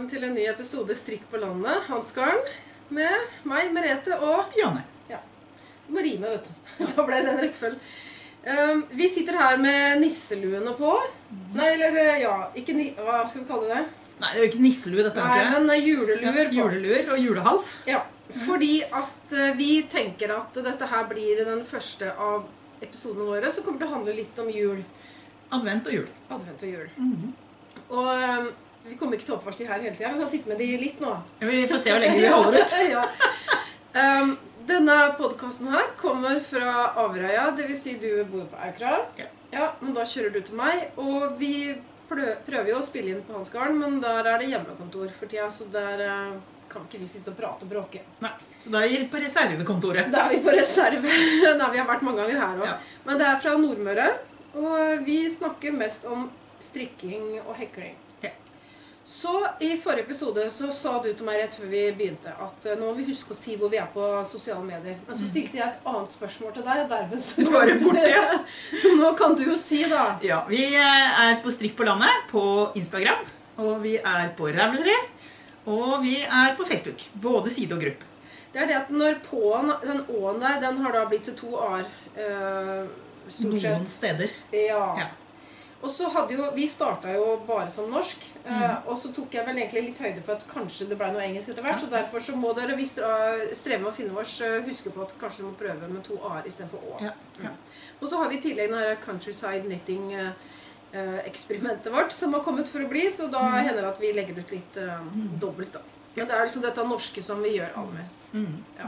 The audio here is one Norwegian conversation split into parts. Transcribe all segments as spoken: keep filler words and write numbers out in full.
velkommen til en ny episode Strikk på landet, Hansgarn, med meg, Merete og Janne. Ja, må rime, vet du. Da ble det en rekkefølge. Um, vi sitter her med nisseluene på. Nei, eller ja, ikke ni hva skal vi kalle det? Nei, det er jo ikke nisselue dette. Nei, men juleluer ja, på. Juleluer og julehals. Ja, fordi at uh, vi tenker at dette her blir den første av episodene våre, så kommer det å handle litt om jul. Advent og jul. Advent og jul. Mm-hmm. Og um, vi kommer ikke til å oppvarse de her hele tiden. Vi kan sitte med de litt nå. Ja, vi får se hvor lenge vi holder ut. Ja. um, denne podcasten her kommer fra Averøya, det vil si du bor på Aukra. Ja. Ja, men da kjører du til meg, og vi prøver jo å spille inn på Hansgarn, men der er det hjemmekontor for tida, så der uh, kan ikke vi sitte og prate og bråke. Nei, så da er vi på reservekontoret. Da er vi på reserve, da vi har vært mange ganger her også. Ja. Men det er fra Nordmøre, og vi snakker mest om strikking og hekling. Ja. Så i forrige episode så sa du til meg rett før vi begynte at uh, nå må vi huske å si hvor vi er på sosiale medier. Men så stilte jeg et annet spørsmål til deg, og dermed så var det borte, ja. Så nå kan du jo si da. Ja, vi er på Strikk på landet på Instagram, og vi er på Ravelry, og vi er på Facebook, både side og gruppe. Det er det at når påen, den åen der, den har da blitt til to år, uh, stort sett. Noen steder. Ja. Ja. Og så hadde jo, vi startet jo bare som norsk, Mm. uh, og så tok jeg vel egentlig litt høyde for at kanskje det ble noe engelsk etter hvert, ja. Så derfor så må dere, hvis dere strever med å finne oss, uh, huske på at kanskje dere må prøve med to A-er i stedet for Å. Ja. Ja. Og så har vi i tillegg denne countryside knitting uh, uh, eksperimentet vårt som har kommet for å bli, så da mm. hender det at vi legger ut litt uh, mm. dobbelt da. Men det er liksom dette norske som vi gjør aller mest. Mm. Ja.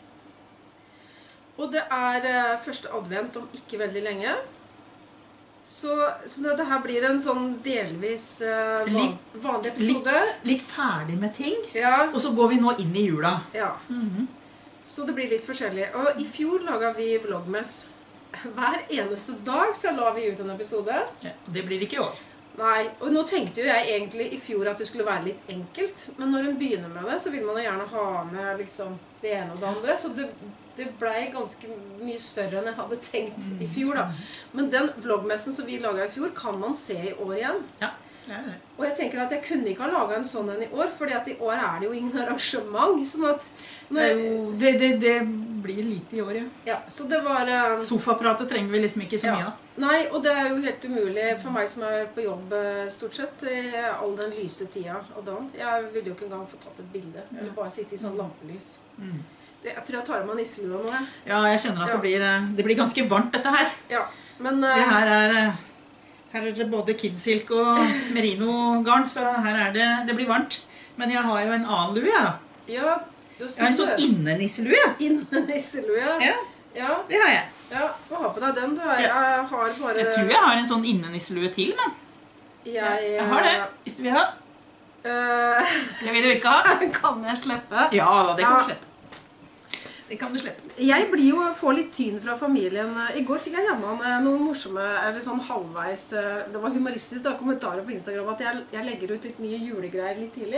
Og det er uh, første advent om ikke veldig lenge. Så, så dette her blir en sånn delvis uh, van, litt, vanlig episode. Litt, litt ferdig med ting, ja. Og så går vi nå inn i jula. Ja. Mm-hmm. Så det blir litt forskjellig. Og i fjor laget vi vlogmess. Hver eneste dag så la vi ut en episode. Ja, det blir ikke i år. Nei, og nå tenkte jo jeg egentlig i fjor at det skulle være litt enkelt. Men når en begynner med det, så vil man gjerne ha med liksom det ene og det andre. Så det, det ble ganske mye større enn jeg hadde tenkt i fjor da. Men den vlogmessen som vi laget i fjor, kan man se i år igjen. Ja, det er det. Og jeg tenker at jeg kunne ikke ha laget en sånn enn i år, fordi at i år er det jo ingen arrangement. Sånn at når, det, det, det blir lite i år, ja. Ja, så det var... Um, Sofapratet trenger vi liksom ikke så ja. mye da. Nei, og det er jo helt umulig for meg som er på jobb stort sett, i all den lyse tida og dagen. Jeg ville jo ikke engang få tatt et bilde, eller bare sitte i sånn lampelys. Mm. Det, jeg tror jeg tar av meg nisselua nå. Jeg. Ja, jeg kjenner at ja. det, blir, det blir ganske varmt dette her. Ja, men... Uh, det her er... Her er det både kidsilk og merino-garn, så her er det, det blir varmt. Men jeg har jo en annen lue, ja. Ja, du jeg har en sånn innenisselue. Innenisselue, ja. Ja, ja. Det har jeg. Ja, hva har på deg den? Du har, ja. Jeg har bare... Jeg tror jeg har en sånn innenisselue til, men... Jeg, jeg har det, hvis du vil ha. Uh, jeg vil du ikke ha. Kan jeg slippe? Ja, det kan ja. du slippe. Det kan du slippe. Jeg blir jo, får litt tyn fra familien. I går fikk jeg hjemme noen morsomme, eller sånn halvveis, det var humoristisk da, kommentarer på Instagram at jeg, jeg legger ut litt mye julegreier litt tidlig.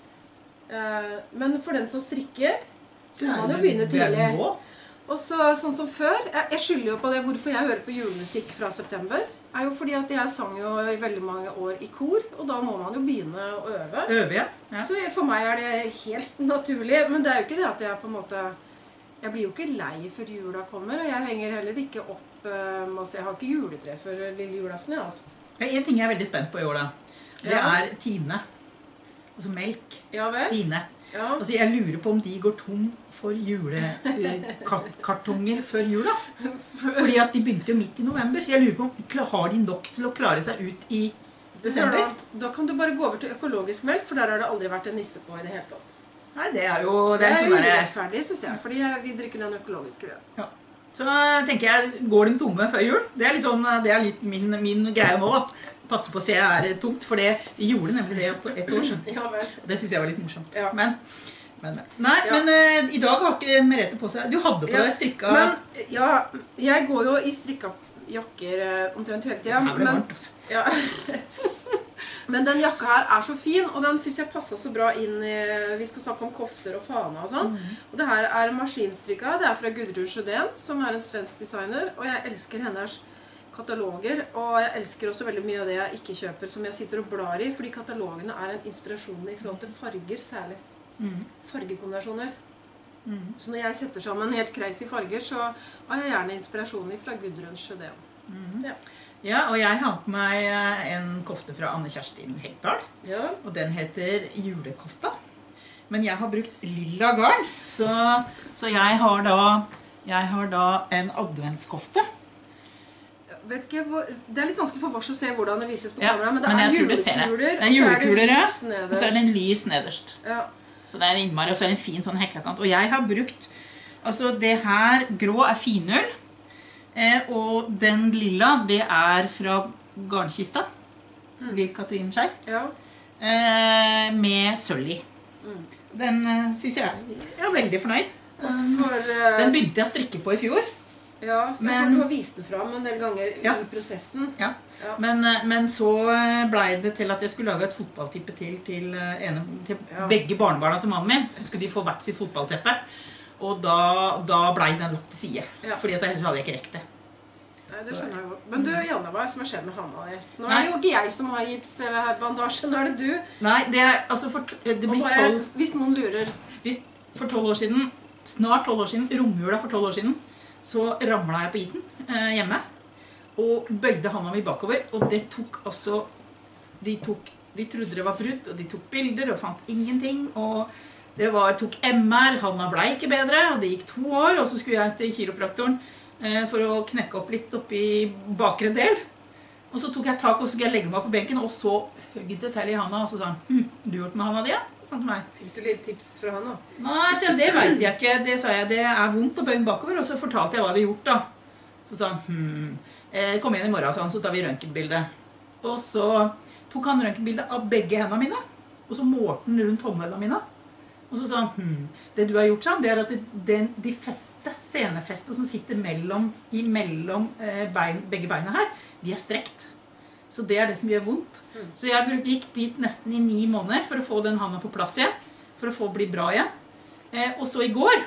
Men for den som strikker, så må man jo begynne tidlig. Og så, sånn som før, jeg, jeg skylder jo på det, hvorfor jeg hører på julemusikk fra september, er jo fordi at jeg sang jo i veldig mange år i kor, og da må man jo begynne å øve. Øve, ja. Ja. Så for meg er det helt naturlig, men det er jo ikke det at jeg på en måte... Jeg blir jo ikke lei før jula kommer, og jeg henger heller ikke opp, um, altså jeg har ikke juletre før lille julaften, ja, altså. En ting jeg er veldig spent på i år da, det ja. er Tine, altså melk, ja, vel? Tine. Ja. Altså jeg lurer på om de går tom for julekartonger før jula, fordi at de begynte jo midt i november, så jeg lurer på om har de nok til å klare seg ut i desember? Da, da kan du bare gå over til økologisk melk, for der har det aldri vært en nisse på i det hele tatt. Nei, det er jo... Det er, er, det er sånn jo urettferdig, synes jeg, fordi vi drikker den økologiske. Ja. Så tenker jeg, går de tomme før jul? Det er litt, sånn, det er litt min, min greie nå, da. Passe på å se er det tomt, for det gjorde nemlig det et år siden. Ja, vel. Det synes jeg var litt morsomt. Ja. Men, men, nei, ja. men uh, i dag har ikke Merete på seg... Du hadde på ja. deg strikka... Men, ja, jeg går jo i strikka jakker uh, omtrent hele tiden. Det ble men, varmt, altså. Ja. Men den jakka her er så fin, og den synes jeg passet så bra inn i... Vi skal snakke om kofter og fana og sånn. Mm. Og det her er maskinstrikka. Det er fra Gudrun Sjødén, som er en svensk designer. Og jeg elsker hennes kataloger, og jeg elsker også veldig mye av det jeg ikke kjøper, som jeg sitter og blar i, fordi katalogene er en inspirasjon i forhold til farger særlig. Mm. Fargekombinasjoner. Mm. Så når jeg setter sammen helt crazy farger, så har jeg gjerne inspirasjon fra Gudrun Sjødén. Mm. Ja. Ja, og jeg har på meg en kofte fra Anne Kjerstin Hegdal, Ja. og den heter julekofta. Men jeg har brukt lilla garn, så, så jeg, har da, jeg har da en adventskofte. Vet ikke, hvor, det er litt vanskelig for oss å se hvordan det vises på Ja, kamera, men det men er jeg tror du ser det. julekuler, Det er julekuler, ja. og så er det lys Og så er det en lys nederst. Ja. Så det er en innmari, og så er det en fin sånn heklakant. Og jeg har brukt, altså det her grå er finull, eh, og den lilla, det er fra garnkista, Mm. Liv Katrin Skei, Ja. eh, med sølv i. Mm. Den eh, synes jeg, jeg er veldig fornøyd. Um, For, eh, Den begynte jeg å strikke på i fjor, ja, jeg men- får du har vist den fram en del ganger Ja. i prosessen. ja. Ja. Men, eh, men så eh, ble det til at jeg skulle lage et fotballtippe til, til, eh, ene, til Ja. begge barnebarna til mannen min. Så skulle de få hvert sitt fotballteppe. Og da, da ble den lagt til side. Ja. Fordi at ellers hadde jeg ikke rekt det. Nei, det skjønner jeg godt. Men du, Janne, hva er det som har skjedd med handa di? Nå er Nei. det jo ikke jeg som har gips eller bandasje, nå er det du. Nei, det er altså for, det Og blir bare, tolv, hvis noen lurer. hvis, for tolv år siden, snart tolv år siden, romjula for tolv år siden, så ramla jeg på isen eh, hjemme. Og bøyde handa mi bakover, og det tok altså, de tok, de trodde det var brudd, og de tok bilder og fant ingenting, og det var, tok M R, handa ble ikke bedre, og det gikk to år, og så skulle jeg til kiropraktoren eh, for å knekke opp litt oppi bakre del. Og så tok jeg tak, og så skulle jeg legge meg på benken, og så høgget det til i handa, og så sa han, hm, du gjort med handa di, ja? Sånn til meg. Fikk du litt tips fra han da? Nei, så det vet jeg ikke. Det sa jeg, det er vondt å bøye den bakover, og så fortalte jeg hva jeg hadde gjort da. Så sa han, hm, eh, kom igjen i morgen, sa han, så tar vi røntgenbilde. Og så tok han røntgenbilde av begge hendene mine, og så målte han rundt håndledene mine. Og så sa han, hm, det du har gjort, sånn, det er at det, den, de feste, senefeste som sitter mellom, i mellom eh, bein, begge beina her, de er strekt. Så det er det som gjør vondt. Mm. Så jeg bruk, gikk dit nesten i ni måneder for å få den handa på plass igjen, for å få bli bra igjen. Eh, og så i går,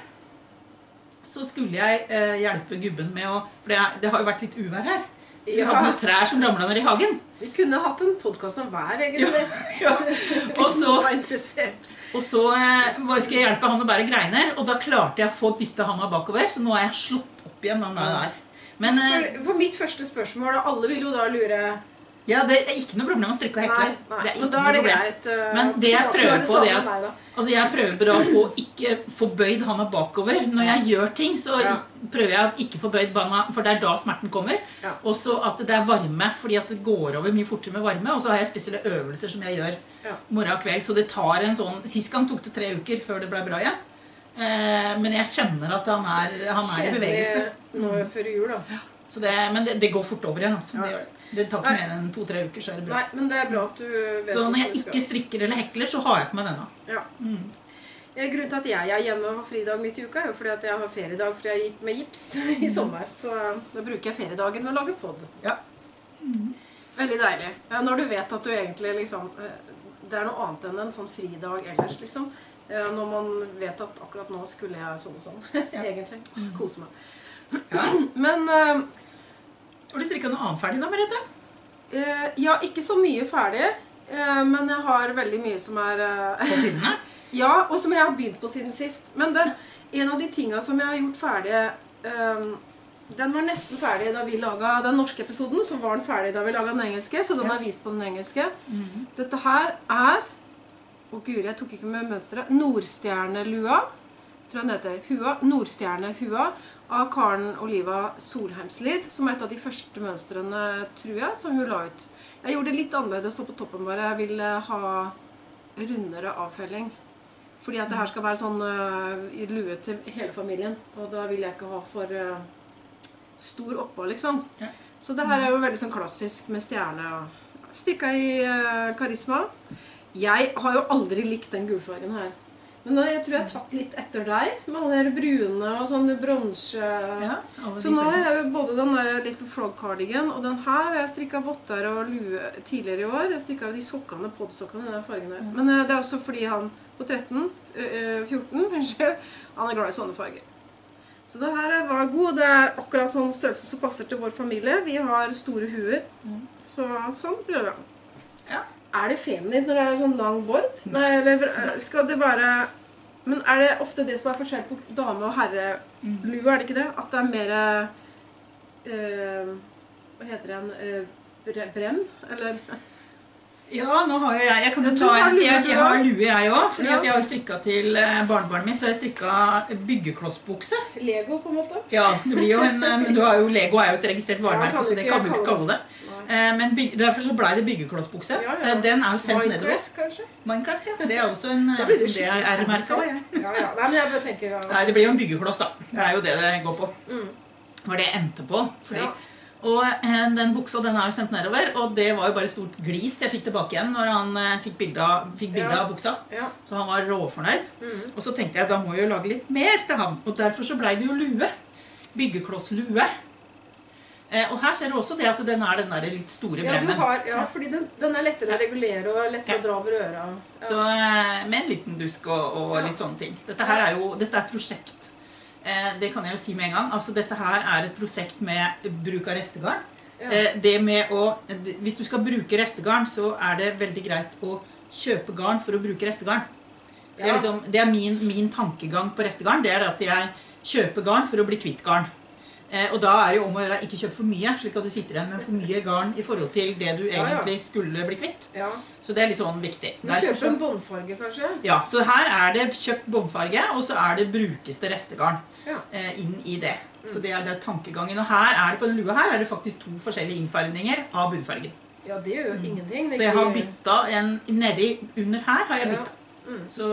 så skulle jeg eh, hjelpe gubben med å, for det, er, det har jo vært litt uvær her. Så vi Ja. hadde noen trær som ramlet ned i hagen. Vi kunne hatt en podcast om hver, egentlig. Ja. Og Hvis så, noen var interessert. og så eh, var- skulle jeg hjelpe han å bære greiner, og da klarte jeg å få dyttet handa bakover, så nå er jeg slått opp igjen den der. Men eh, For, for mitt første spørsmål, da, alle vil jo da lure. ja, det er ikke noe problem å strikke og hekle. Nei, nei, Det er men ikke da noe er det problem. greit. eh, Men det jeg så da prøver er på, samme det at- med deg, da. Altså jeg prøver da å ikke få bøyd handa bakover. Når jeg gjør ting, så Ja. prøver jeg å ikke få bøyd handa, for det er da smerten kommer. Ja. Og så at det er varme, fordi at det går over mye fortere med varme. Og så har jeg spesielle øvelser som jeg gjør Ja. morgen og kveld. Så det tar en sånn, sist gang tok det tre uker før det ble bra igjen. Eh, men jeg kjenner at han er, han er i bevegelse. Nå før jul, da. Så det, men det, det går fort over igjen. Altså. Ja. Det, gjør det. det tar ikke mer enn to-tre uker, så er det bra. Nei, men det er bra at du vet Så når jeg at du skal. ikke strikker eller hekler, så har jeg på meg denne. Ja. Mm. Eh, Grunnen til at jeg er hjemme og har fridag midt i uka, er jo fordi at jeg har feriedag fordi jeg gikk med gips i sommer. Så da bruker jeg feriedagen med å lage podd. Ja. Veldig deilig. Ja, når du vet at du egentlig liksom eh, det er noe annet enn en sånn fridag ellers, liksom. Eh, Når man vet at akkurat nå skulle jeg sånn og sånn, egentlig. Kose meg. Ja. Men eh, Har du strikket noe annet ferdig da, Merete? eh, ja, ikke så mye ferdig, eh, men jeg har veldig mye som er eh, På pinnene? ja, og som jeg har begynt på siden sist. Men det, en av de tingene som jeg har gjort ferdig, eh, den var nesten ferdig da vi laget den norske episoden, så var den ferdig da vi laget den engelske, så den Ja. er vist på den engelske. Mhm. Dette her er, å guri, jeg tok ikke med mønstret, Nordstjernelua, tror jeg den heter, hua, Nordstjernehua, av Karen Oliva Solheimslid, som er et av de første mønstrene, tror jeg, som hun la ut. Jeg gjorde det litt annerledes, så på toppen bare, jeg ville ha rundere avfelling. Fordi at det her skal være sånn uh, lue til hele familien, og da vil jeg ikke ha for uh, stor oppå, liksom. Ja. Så det her er jo veldig sånn klassisk med stjerne og strikka i uh, karisma. Jeg har jo aldri likt den gulfargen her. Men nå, jeg tror jeg har tatt litt etter deg, med den der brune og sånn bronse. Ja, alle Så de nå har fargene. jeg jo både den der Little Frog Cardigan, og den her har jeg strikket votter og lue tidligere i år. Jeg strikket de sokkene, podsokkene i den fargen her. Men uh, det er også fordi han på tretten, uh, fjorten, unnskyld, han er glad i sånne farger. Så det her var god. Det er akkurat sånn størrelse som passer til vår familie. Vi har store huer. Mm. Så sånn prøver jeg. Ja. Er det feminint når det er sånn lang bord? Nei, eller skal det være... Men er det ofte det som er forskjell på dame- og herrelue, er det ikke det? At det er mer... Eh, hva heter det en? Eh, brem? Eller... Ja, nå har jo jeg, jeg kan jo Du ta har en, lue, jeg, du jeg har da? lue jeg også, fordi Ja. at jeg har strikket til eh, barnebarnet mitt, så har jeg strikket byggeklossbukse. Lego, på en måte? Ja, det blir jo en, men du har jo, Lego er jo et registrert Ja, varemerke, kan så du det ikke kan du ikke kalle kalle det. Eh, Men byg, derfor så ble det byggeklossbukse. Ja, ja. Eh, Den er jo sendt nedover. Minecraft, kanskje? Minecraft, ja. Det er jo også en, Da jeg blir vet det ikke om det er R-merket også, jeg. Ja, ja. Nei, men jeg bare tenker... Ja. Nei, det blir jo en byggekloss da. Det er jo det det går på. Mm. Var det jeg endte på. Fordi, Ja. Og eh, den buksa, den er jo sendt nedover, og det var jo bare stort glis jeg fikk tilbake igjen når han eh, fikk bilde av, fikk bilde Ja. av buksa. Ja. Så han var råfornøyd. Mm. Og så tenkte jeg, da må jeg jo lage litt mer til han. Og derfor så ble det jo lue. Byggeklosslue. Eh, og her ser du også det at den er den der litt store Ja, du bremmen. har, ja, fordi den, den er lettere å regulere og lettere Ja. å dra over øra. Ja. Så eh, med en liten dusk og, og Ja. litt sånne ting. Dette her er jo, dette er et prosjekt. Eh, det kan jeg jo si med en gang. Altså dette her er et prosjekt med bruk av restegarn. Ja. Eh, det med å, hvis du skal bruke restegarn, så er det veldig greit å kjøpe garn for å bruke restegarn. Det er, Ja. liksom, det er min, min tankegang på restegarn, det er at jeg kjøper garn for å bli kvitt garn. Eh, og da er det jo om å gjøre ikke kjøpe for mye, slik at du sitter igjen med for mye garn i forhold til det du Ja, ja. egentlig skulle bli kvitt. Ja. Så det er litt sånn viktig. Du Derfor kjøper så- en båndfarge, kanskje? Ja, så her er det kjøpt båndfarge, og så er det brukeste restegarn Ja. eh, inn i det. Så det er det tankegangen. Og her er det på den lua her er det faktisk to forskjellige innfarvninger av budfargen. Ja, det gjør jo ingenting. Det Så jeg har gir- bytta en nedi under her har jeg Ja. bytta. Mm. Så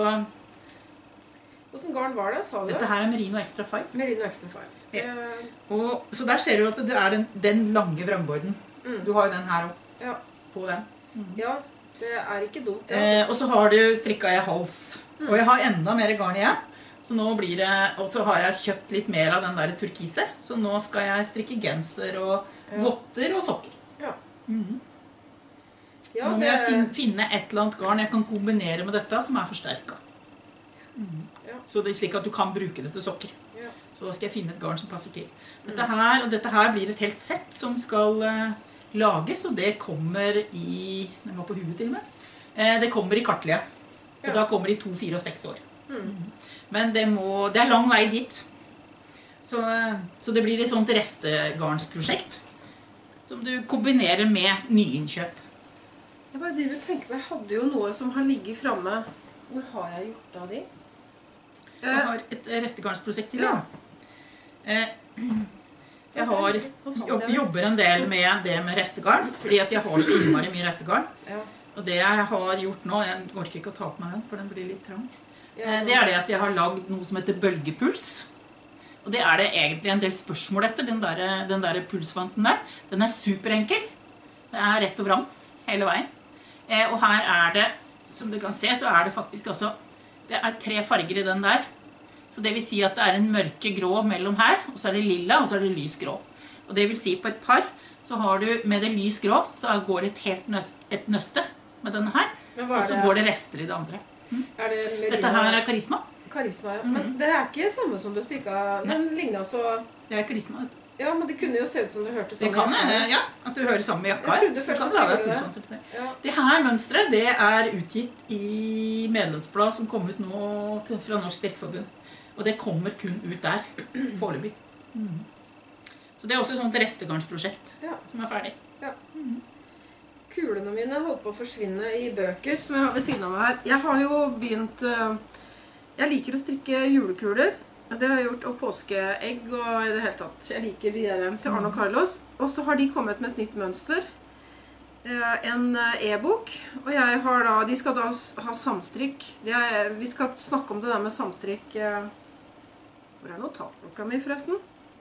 Hvordan garn var det, sa du? dette her er Merino Extra Fine. Merino Extra Fine. Ja. Eh, Og, så der ser du at det er den, den lange vrangborden. Mm. Du har jo den her også, Ja. på den. ja, det er ikke dumt. Det, altså. Eh, og så har du strikka i hals. Og jeg har enda mer garn igjen. Så nå blir det, og så har jeg kjøpt litt mer av den der turkise. Så nå skal jeg strikke genser og Ja. votter og sokker. Ja. Mhm. Ja, så nå må det, jeg fin, finne et eller annet garn jeg kan kombinere med dette som er forsterket. Ja. Så det er slik at du kan bruke det til sokker. Ja. Så da skal jeg finne et garn som passer til. Dette her, og dette her blir et helt sett som skal eh, lages, og det kommer i, den var på huet til og med, eh, det kommer i kartlige. Og Ja. da kommer det i to, fire og seks år. Mm. Men det, må, det er lang vei dit. Så, eh, så det blir et sånt restegarnsprosjekt som du kombinerer med nyinnkjøp. Jeg bare driver og tenker på, jeg hadde jo noe som har ligget fremme. Hvor har jeg gjort av de? Jeg Eh, har et restegarnsprosjekt til Ja. deg. Eh, Jeg har, Nå fant jobb, jeg det. jobber en del med det med restegarn, fordi at jeg har så innmari mye restegarn. Ja. Og det jeg har gjort nå, jeg orker ikke å ta på meg den, for den blir litt trang. Ja, Eh, Det er det at jeg har lagd noe som heter bølgepuls. Og det er det egentlig en del spørsmål etter, den der, den der pulsvanten der. Den er superenkel. Det er rett og vrang hele veien. Eh, og her er det, som du kan se, så er det faktisk altså, det er tre farger i den der. Så det vil si at det er en mørke grå mellom her, og så er det lilla, og så er det lys grå. Og det vil si på et par, så har du med det lys grå, så går det et helt nøst, et nøste med denne her, Men hva og er så det? går det rester i det andre. Er det Merino? Dette her er karisma. Karisma, ja. Men det er ikke samme som du strikka. Den ligner altså... Det er karisma, dette. Ja, men det kunne jo se ut som det hørtes Det kan hende, ja, at du hører sammen med jakka Jeg her. trodde først Du kan at lage du deg gjorde pulsvanter til det. Ja. Det her mønstret, det er utgitt i medlemsblad som kom ut nå til, fra Norsk Strikkforbund. Og det kommer kun ut der, foreløpig. Mm. Så det er også et sånt restegarnsprosjekt Ja. som er ferdig. Kulene mine holdt på å forsvinne i bøker som jeg har ved siden av meg her. Jeg har jo begynt... øh, Jeg liker å strikke julekuler. Det har jeg gjort, og påskeegg og i det hele tatt. Jeg liker de der til Arne og Carlos. Og så har de kommet med et nytt mønster. Eh, En eh, e-bok. Og jeg har da... De skal da s- ha samstrikk. De er, vi skal snakke om det der med samstrikk. eh. Hvor er notatboka mi forresten?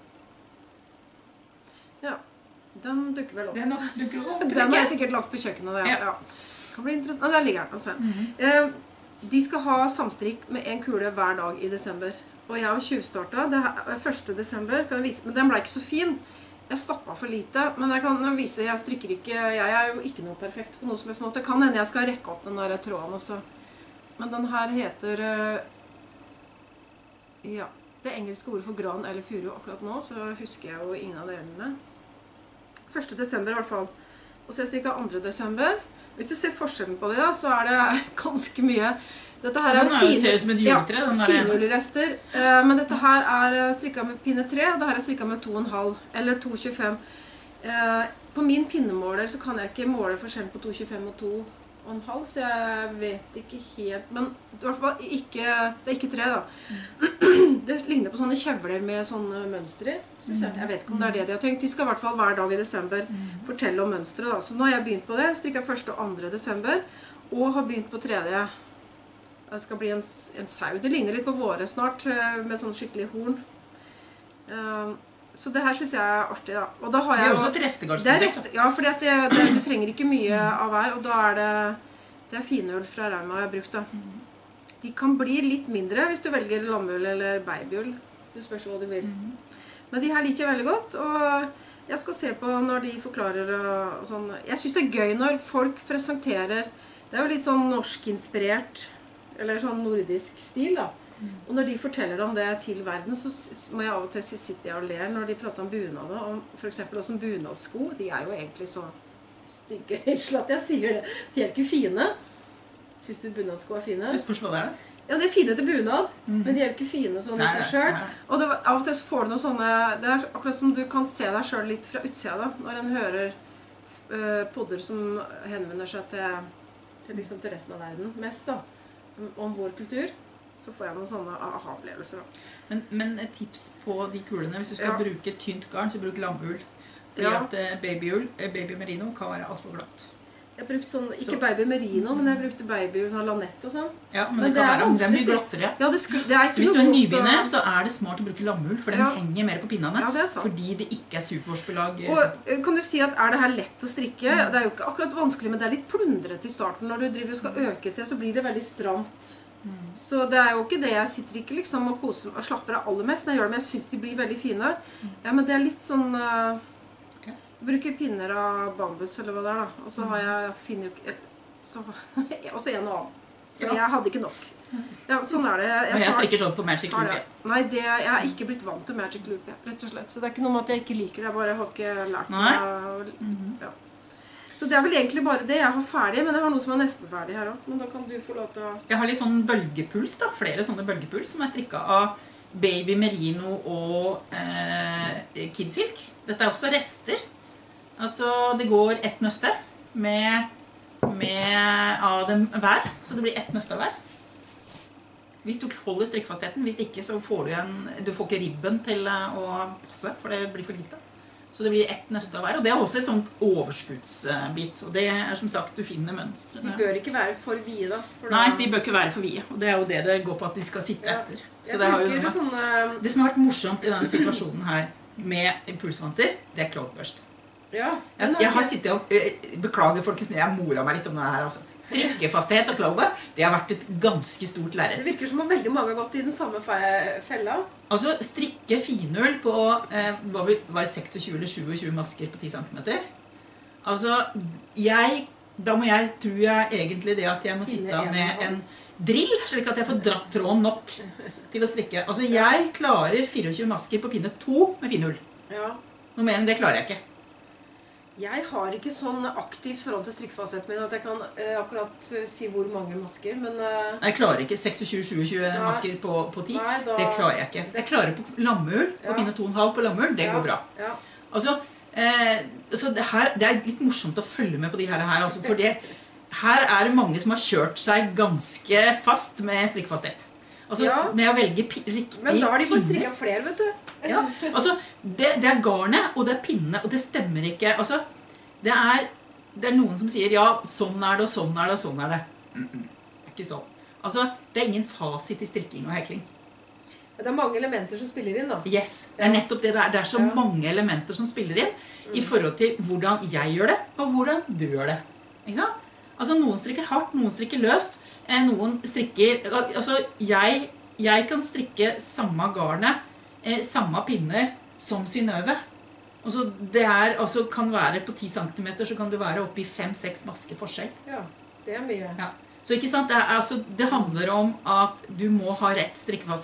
Ja, den dukker vel opp. Det er nok, du kan Den har jeg sikkert lagt på kjøkkenet. Det. Ja. Ja. Kan bli interessant. Ah, der ligger den. Altså. Eh, de skal ha samstrikk med en kule hver dag i desember. Og jeg har tjuvstartet. Det er første desember, kan jeg vise, men den ble ikke så fin. Jeg stappet for lite, men jeg kan vise, jeg strikker ikke, jeg er jo ikke noe perfekt på noe som helst måte. Kan hende jeg skal rekke opp den der tråden også. Men den her heter, eh, ja, det engelske ordet for gran eller furu akkurat nå, så husker jeg jo ingen av delene. første desember i hvert fall. Og så har jeg strikket andre desember. Hvis du ser forskjellen på det da, så er det ganske mye. Dette her er jo fine, ja, finullrester, uh, men dette her er strikket med pinne tre, og det her er strikket med to komma fem, eller to komma tjuefem. Uh, på min pinnemåler så kan jeg ikke måle forskjellen på to komma tjuefem og to komma fem, så jeg vet ikke helt, men i hvert fall ikke, det er ikke tre da. Det ligner på sånne kjevler med sånne mønstre, synes jeg. Jeg vet ikke om det er det de har tenkt. De skal i hvert fall hver dag i desember fortelle om mønstre da. Så nå har jeg begynt på det, strikket første og andre desember, og har begynt på tredje. Det skal bli en, en sau. Det ligner litt på våre snart, med sånn skikkelig horn. Um, Så det her synes jeg er artig da. Og da har jeg det er også et restegardsprosjekt. Rest, ja, for du trenger ikke mye av hver, og da er det, det er finull fra Rauma jeg har brukt da. De kan bli litt mindre hvis du velger lammull eller babyull. Det spørs hva du vil. Men de her liker jeg veldig godt, og jeg skal se på når de forklarer og sånn. Jeg synes det er gøy når folk presenterer, det er jo litt sånn norskinspirert, eller sånn nordisk stil da. Og når de forteller om det til verden, så må jeg av og til sitte og ler når de prater om bunader, om for eksempel også bunadsko. De er jo egentlig så stygge, helt at jeg sier det. De er ikke fine. Synes du bunadsko er fine? Det spørs hva det er. Ja, de er fine til bunad, mm. men de er jo ikke fine sånn i seg selv. Og det, av og til så får du noen sånne, det er akkurat som du kan se deg selv litt fra utsida da, når en hører uh, podder som henvender seg til, til, liksom, til resten av verden mest da, om vår kultur. Så får jeg noen sånne aha-opplevelser da. Men, men et tips på de kulene, hvis du skal ja. bruke tynt garn, så bruk lammull. Fordi ja. at babyull, baby merino kan være alt for glatt. Jeg har brukt sånn, ikke så. Baby merino, men jeg brukte babyull, sånn lanett og sånn. Ja, men, men det, det kan være om den blir glattere. Ja, det, skulle, det er ikke så hvis du er nybegynner, og... så er det smart å bruke lammull, for den ja. henger mer på pinnene. Ja, det er sant. Fordi det ikke er supervårsbelag. Og kan du si at er det her lett å strikke? Mm. Det er jo ikke akkurat vanskelig, men det er litt plundret i starten. Når du driver og skal øke til, så blir det veldig stramt. Mm. Så det er jo ikke det jeg sitter ikke liksom og koser og slapper av aller mest når jeg gjør det, men jeg synes de blir veldig fine. Mm. Ja, men det er litt sånn, uh, jeg bruker pinner av bambus eller hva det er da, og så har jeg, finner jo ikke, så, også en og annen, for ja. jeg hadde ikke nok. Ja, sånn er det. Jeg, jeg, jeg strikker sånn på Magic Loop. Nei, det, jeg har ikke blitt vant til Magic Loop, rett og slett. Så det er ikke noe med at jeg ikke liker det, jeg bare har ikke lært meg. Mm-hmm. Ja. Så det er vel egentlig bare det jeg har ferdig, men jeg har noe som er nesten ferdig her også. Men da kan du få lov til å... Jeg har litt sånn bølgepuls da, flere sånne bølgepuls som er strikket av baby merino og eh, kidsilk. Dette er også rester. Altså, det går ett nøste med, med av dem hver, så det blir ett nøste av hver. Hvis du holder strikkfastheten, hvis ikke så får du en, du får ikke ribben til å passe, for det blir for lite. Så det blir ett nøste av hver, og det er også et sånt overskuddsbit, og det er som sagt, du finner mønstrene. De bør ikke være for vide da? For Nei, de bør ikke være for vide, og det er jo det det går på at de skal sitte ja. etter. Så det, har jo det, sånne... det som har vært morsomt i denne situasjonen her med impulsvanter, det er cloudburst. Ja. Jeg, jeg har sittet og beklager folkens, men jeg moret meg litt om det her altså. Strikkefasthet og cloudburst, det har vært et ganske stort lerret. Det virker som om veldig mange har gått i den samme fella. Altså, strikke finull på, eh, var det seksogtjue eller sjuogtjue masker på ti centimeter? Altså, jeg, da må jeg, tror jeg egentlig det at jeg må sitte med en drill, slik at jeg får dratt tråden nok til å strikke. Altså, jeg klarer fireogtjue masker på pinne to med finull. Ja. Noe mer enn det klarer jeg ikke. Jeg har ikke sånn aktivt forhold til strikkefastheten min at jeg kan uh, akkurat uh, si hvor mange masker, men... Uh, jeg klarer ikke seksogtjue sjuogtjue nei, masker på, på ti, nei, da, det klarer jeg ikke. Jeg klarer på lammull, på ja. pinne to komma fem på lammull, det ja. går bra. Ja. Altså, eh, så det, her, det er litt morsomt å følge med på de her, her altså, for det, her er det mange som har kjørt seg ganske fast med strikkefasthet. Altså, ja. med å velge riktig pinne. Men da har de fått strikket flere, vet du. Ja, altså, det, det er garnet, og det er pinne, og det stemmer ikke. Altså, det er, det er noen som sier, ja, sånn er det, og sånn er det, og sånn er det. Mm -mm. Det er ikke sånn. Altså, det er ingen fasit i strikking og hekling. Det er mange elementer som spiller inn, da. Yes, det er nettopp det der. Det er så ja. mange elementer som spiller inn, mm. i forhold til hvordan jeg gjør det, og hvordan du gjør det. Ikke sant? Altså, noen strikker hardt, noen strikker løst, noen strikker, altså, jeg, jeg kan strikke samme garnet, eh, samme pinner som Synnøve. Altså, det er, altså, kan være på ti centimeter, så kan det være oppe i fem seks masker forskjell. Ja, det er mye. Ja. Så ikke sant, det, er, altså, det handler om at du må ha rett strikkefasthet,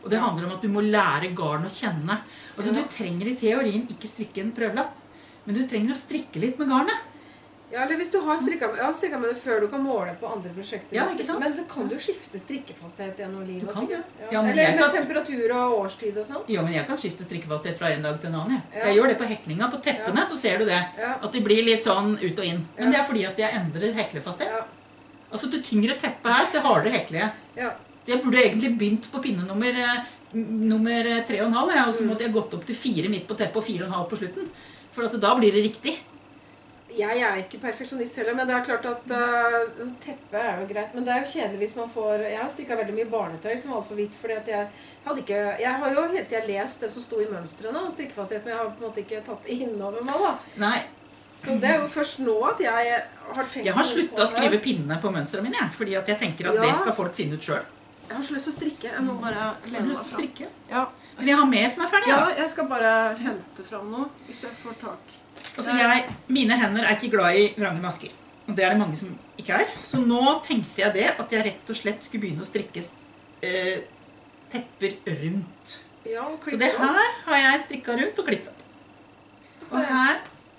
Og det handler om at du må lære garn å kjenne. Altså, Ja. du trenger i teorien ikke strikke en prøvelapp, men du trenger å strikke litt med garnet. Ja, eller hvis du har strikket med, ja, strikket med det før du kan måle på andre prosjekter. Ja, ikke sant? Men det kan du skifte strikkefasthet gjennom livet. Du kan sikkert. det. Ja, men eller jeg med kan- temperatur og årstid og sånn. Jo, men jeg kan skifte strikkefasthet fra en dag til en annen. Jeg, Ja. jeg gjør det på heklinga. På teppene Ja. så ser du det. Ja. At de blir litt sånn ut og inn. Men Ja. det er fordi at jeg endrer heklefasthet. Ja. Altså, til tyngre teppe her, til hardere hekler jeg. Ja. Så jeg burde egentlig begynt på pinne nummer, eh, m- nummer tre og en halv, ja, og så Mm. måtte jeg gått opp til fire midt på teppet og fire og en halv på slutten. For at da blir det riktig. Jeg er ikke perfeksjonist heller, men det er klart at uh, teppet er jo greit. Men det er jo kjedelig hvis man får... Jeg har strikket veldig mye barnetøy som var for vidt, fordi at jeg hadde ikke... Jeg har jo hele tiden lest det som sto i mønstrene om strikkefasthet, men jeg har på en måte ikke tatt det innover meg da. Nei, Så det er jo først nå at jeg har tenkt... jeg har på sluttet å det. skrive pinnene på mønstrene mine, jeg, fordi at jeg tenker at Ja. det skal folk finne ut selv. Jeg har så lyst til å strikke. Jeg må bare Har lene du meg lyst til å fram. strikke? Ja. Men jeg har mer som er ferdig, Ja, ja. jeg skal bare hente fram noe, hvis jeg får tak. Altså, jeg, mine hender er ikke glad i vrange masker. Og det er det mange som ikke er. Så nå tenkte jeg det, at jeg rett og slett skulle begynne å strikke eh, tepper rundt. Ja, og Så klippe det opp. her har jeg strikket rundt og klippet opp. Så Og jeg- her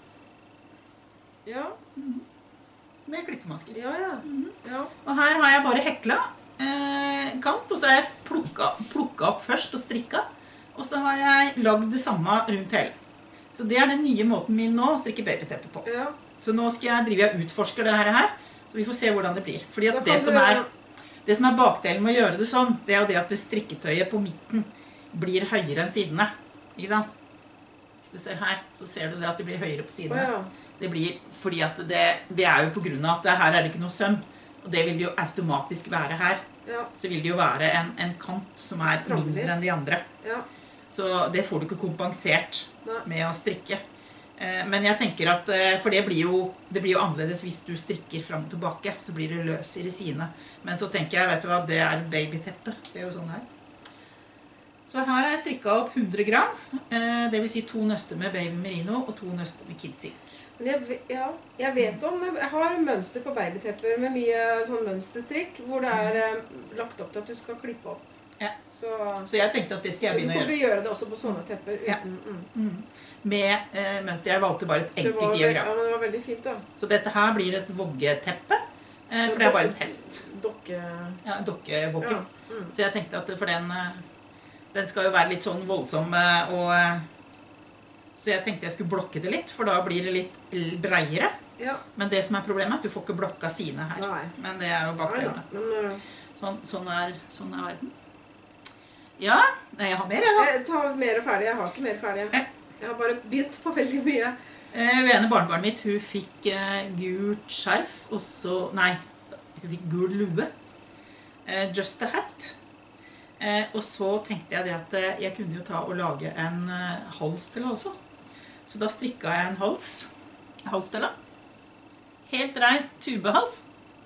Ja, med klippemasker. ja, ja. ja. Og her har jeg bare hekla eh, kant, og så har jeg plukket, plukket opp først og strikket. Og så har jeg lagd det samme rundt hele. Så det er den nye måten min nå å strikke babyteppe på. ja. Så nå skal jeg drive og utforske det her, her, så vi får se hvordan det blir. Fordi Da at kan det som, du- er, det som er bakdelen med å gjøre det sånn, det er jo det at det strikketøyet på midten blir høyere enn sidene. Ikke sant? Hvis du ser her, så ser du det at det blir høyere på Å, sidene. ja. Det blir fordi at det, det er jo på grunn av at det, her er det ikke noe søm. Og det vil det jo automatisk være her. Ja, Så vil det jo være en, en kant som er Stramme litt. mindre enn de andre. ja. Så det får du ikke kompensert Nei. med å strikke. Eh, Men jeg tenker at, eh, for det blir, jo, det blir jo annerledes hvis du strikker frem og tilbake, så blir det løs i resine. Men så tenker jeg, vet du hva, det er et babyteppe. Det er jo sånn her. Så her har jeg strikket opp hundre gram, eh, det vil si to nøster med baby merino og to nøster med kidsilk. Men jeg, ve- ja, jeg vet om, jeg har mønster på babytepper med mye sånn mønsterstrikk, hvor det er eh, lagt opp til at du skal klippe opp. Ja. Så, Så jeg tenkte at det skal jeg du begynne å kommer gjøre. til å gjøre det også på sånne tepper. Ja. Uten, mm. Mm. Med eh, mønster. Jeg valgte bare et Det var, enkelt ve- ja, diagram. men det var veldig fint da. Så dette her blir et voggeteppe, eh, for det er bare en test. Dokke... Ja, dokkevogge. Ja. Mm. Så jeg tenkte at for den, eh, den skal jo være litt sånn voldsom, eh, og eh, så jeg tenkte jeg skulle blokke det litt, for da blir det litt l- breiere. Ja. Men det som er problemet er at du får ikke blokka sine her. Nei. Men det er jo Nei, bakdelene. men uh, Sånn, sånn, er, sånn er verden. Ja, nei, jeg har mer, jeg da. jeg tar mer ferdig. Jeg har ikke mer ferdig. Ja. Jeg har bare begynt på veldig mye. Eh, Ved ene barnebarnet mitt, hun fikk eh, gult skjerf, og så, nei, hun fikk gul lue. Eh, just a hat. Eh, og så tenkte jeg det at eh, jeg kunne jo ta og lage en eh, hals til henne også. Så da strikket jeg en hals, hals til henne. Helt rein tubehals.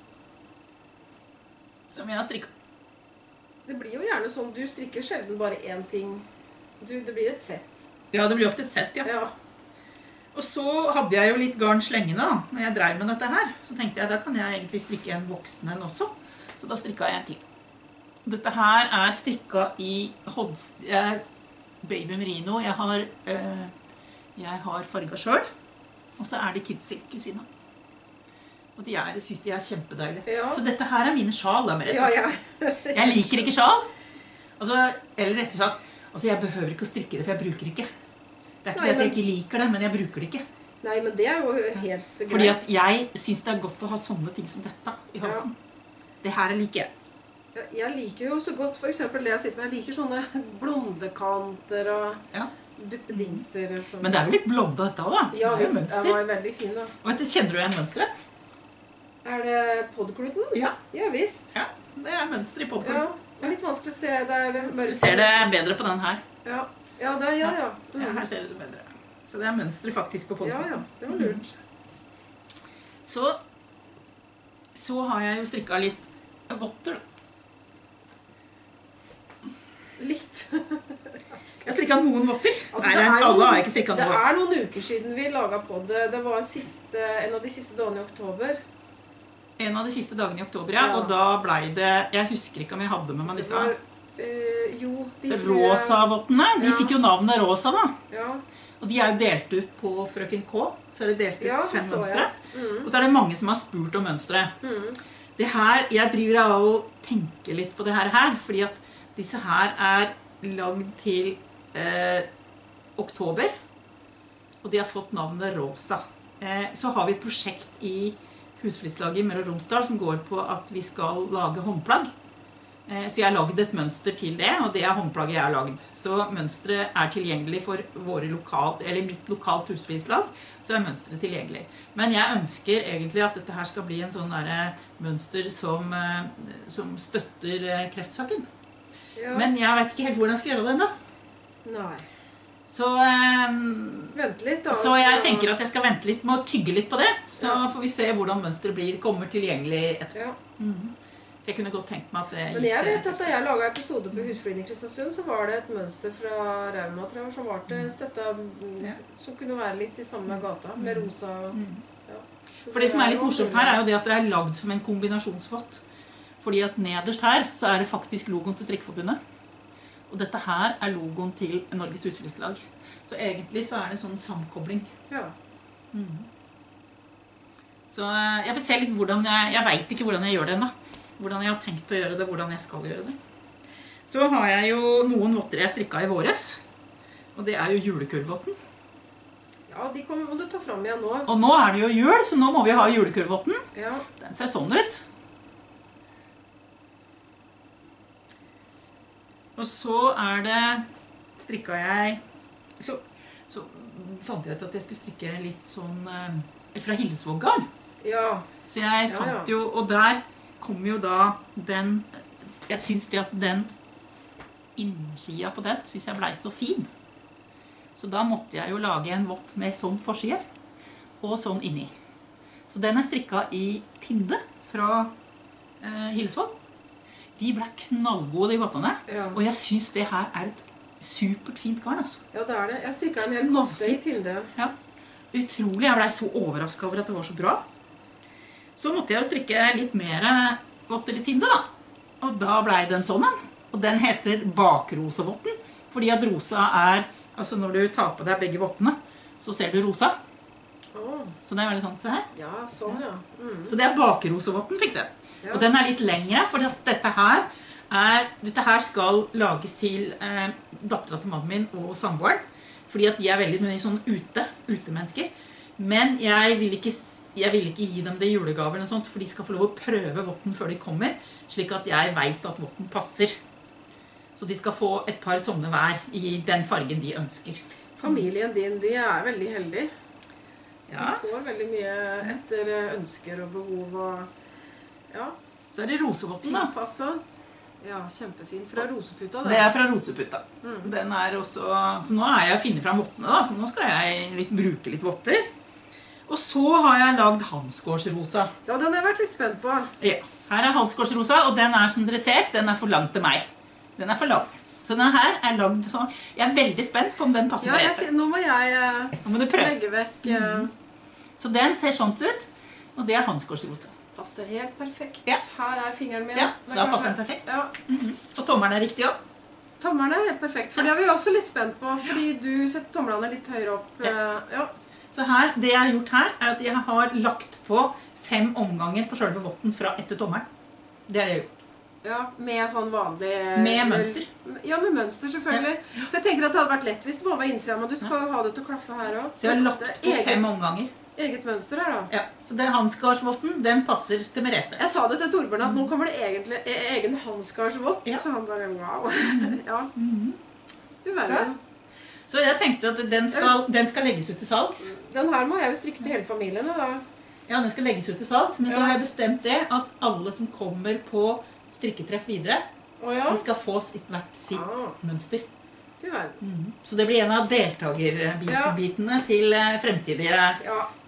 Som jeg har strikket. Det blir jo gjerne sånn, du strikker sjelden bare én ting. Du, det blir et sett. Ja, det blir ofte et sett, ja. Ja. Og så hadde jeg jo litt garn slengende da, når jeg drev med dette her. Så tenkte jeg, da kan jeg egentlig strikke en voksen en også. Så da strikket jeg en til. Dette her er strikket i hånd, eh, baby merino. Jeg har, eh, jeg har farget selv. Og så er det kidsilk ved siden av. Og de er, jeg synes de er kjempedeilige. Ja. Så dette her er mine sjal, da, Merete. Ja, ja. Jeg liker ikke sjal. Altså, eller rett og slett, altså jeg behøver ikke å strikke det, for jeg bruker det ikke. Det er ikke Nei, det at jeg men- ikke liker det, men jeg bruker det ikke. Nei, men det er jo helt greit. Fordi at jeg synes det er godt å ha sånne ting som dette i halsen. Det her liker jeg. Jeg liker jo så godt, for eksempel det jeg sitter med, jeg liker sånne blondekanter og Ja. duppedingser. Som... Men det er jo litt blonde dette også, da. Ja, det er jo visst, mønster. den var veldig fin da. Og vet du, kjenner du igjen mønstret? Er det podkluten? Ja. Ja, visst. Ja, det er mønster i Ja, podkort. det er litt vanskelig å se, det er Du mørkt. ser det bedre på den her. Ja, ja, det er, ja, ja. Mm. Ja, her ser du det bedre. Så det er mønster faktisk på Ja, podkort. ja, det var lurt. Så, så har jeg jo strikket litt votter. Litt. Jeg har strikket noen votter. Altså, Nei, det er jo- alle har jeg ikke strikket Det noe. er noen uker siden vi laget på det. Det var siste, en av de siste dagene i oktober. En av de siste dagene i oktober, ja. Ja. Og da ble det, jeg husker ikke om jeg hadde med meg Det disse. var, Eh, jo, de tror jeg- Rosa-vottene, de Ja. fikk jo navnet Rosa da. Ja, Og de er jo delt ut på Frøken K, så er det delt ut ja det fem så mønstre. jeg. Mm. Og så er det mange som har spurt om mønstre. Mm. Det her, jeg driver av å tenke litt på det her, her fordi at disse her er lagd til eh, oktober, og de har fått navnet Rosa. Eh, så har vi et prosjekt i Husflidslaget i Møre og Romsdal som går på at vi skal lage håndplagg. Eh, så jeg har lagd et mønster til det, og det er håndplagget jeg har lagd. Så mønstret er tilgjengelig for våre lokal, eller mitt lokalt husflidslag, så er mønstret tilgjengelig. Men jeg ønsker egentlig at dette her skal bli en sånn der mønster som, eh, som støtter eh, kreftsaken. Ja. Men jeg vet ikke helt hvordan jeg skal gjøre det enda. Nei. Så, eh, Vent litt da. så jeg tenker at jeg skal vente litt med å tygge litt på det. Så Ja. får vi se hvordan mønstret blir, kommer tilgjengelig etterpå. Ja. Mhm. For jeg kunne godt tenkt meg at det Men gikk jeg til vet at da kreftsaken. jeg laget episode på Husfliden i Kristiansund, så var det et mønster fra Raumatrær som var til støtta, Ja. som kunne være litt i samme gata, med rosa. Mhm. Ja. Så For det som er litt jo- morsomt her er jo det at det er lagd som en kombinasjonsvott. Fordi at nederst her så er det faktisk logoen til Strikkeforbundet. Og dette her er logoen til Norges Husflidslag. Så egentlig så er det en sånn samkobling. Ja. Så eh, jeg får se litt hvordan jeg, jeg vet ikke hvordan jeg gjør det enda. Hvordan jeg har tenkt å gjøre det, hvordan jeg skal gjøre det. Så har jeg jo noen votter jeg strikket i våres. Og det er jo julekurvvotten. Ja, de kommer, må du ta frem igjen nå. Og nå er det jo jul, så nå må vi ha julekurvvotten. Ja. Den ser sånn ut. Og så er det, strikket jeg, så, så fant jeg ut at jeg skulle strikke litt sånn eh, fra Hillesvåggarn. Ja. Så jeg Ja, fant ja. jo, og der kom jo da den, jeg synes det at den innsida på den, synes jeg ble så fin. Så da måtte jeg jo lage en vott med sånn forside, og sånn inni. Så den er strikket i Tinde fra eh, Hillesvåg. De ble knallgode, de vottene. Ja. Og jeg synes det her er et supert fint garn, altså. Ja, det er det. Jeg strikket en hel kofte i Tinde. Ja. Utrolig, jeg ble så overrasket over at det var så bra. Så måtte jeg jo strikke litt mer votter i Tinde da. Og da ble den sånn en. Og den heter bakrosevotten. Fordi at rosa er, altså når du tar på deg begge vottene, så ser du rosa. Åh, Så det er veldig sånn, se her. ja, sånn ja. Mm. Så det er bakrosevotten fikk den. Ja. Og den er litt lengre, for dette her, er, dette her skal lages til eh, datteren til mannen min og samboeren. Fordi at de er veldig mye sånn ute, utemennesker. Men jeg vil, ikke, jeg vil ikke gi dem det i julegave eller sånt, for de skal få lov å prøve votten før de kommer, slik at jeg vet at votten passer. Så de skal få et par sånne hver i den fargen de ønsker. Familien din, de er veldig heldige. Ja. De får veldig mye etter ønsker og behov og... Ja, Så er det rosevotten da. tilpasset. Ja, kjempefin. Fra roseputa, Det er fra roseputa. Den er også, så nå er jeg finnet frem vottene da, så nå skal jeg litt, bruke litt votter. Og så har jeg lagd Hansgårdsrosa. Ja, den har jeg vært litt spent på. Ja, her er Hansgårdsrosa, og den er som dere ser, den er for lang til meg. Den er for lang. Så den her er lagd så, jeg er veldig spent på om den passer Ja, på jeg, Ete. ser- nå må jeg eh, Nå må du prøve. legge vekk... eh, Så den ser sånn ut, og det er Hansgårdsrosa. passer helt perfekt. Ja. Her er fingeren min. Ja, Det er da kanskje- passer den perfekt. Ja, Og tommeren er riktig også. tommeren er helt perfekt. For det er vi også litt spent på, fordi du setter tommelene litt høyere opp. eh, Ja. Så her, det jeg har gjort her, er at jeg har lagt på fem omganger på selve votten fra etter tommeren. Det er det jeg har gjort. Ja, med sånn vanlig... Med mønster. Ja, med mønster selvfølgelig. For jeg tenker at det hadde vært lett hvis det bare var innsida, men du skal jo ha det til å klaffe her også. Så jeg har lagt Det på er eget, fem omganger. eget mønster her da. Ja, så det er Hansgårdsvotten, den passer til Merete. Jeg sa det til Torbjørn at nå kommer det egentlig e- egen Hansgaardsvott, Ja. så han bare, wow. Ja. Du Så. verden. Så jeg tenkte at den skal, den skal legges ut til salgs. Den her må jeg jo strikke til hele familien da. Ja, den skal legges ut til salgs, men så Ja. har jeg bestemt det at alle som kommer på strikketreff videre, Å ja. de skal få sitt, hvert sitt Ah, mønster. du verden. Så det blir en av deltagerbitene til eh, fremtidige Ja,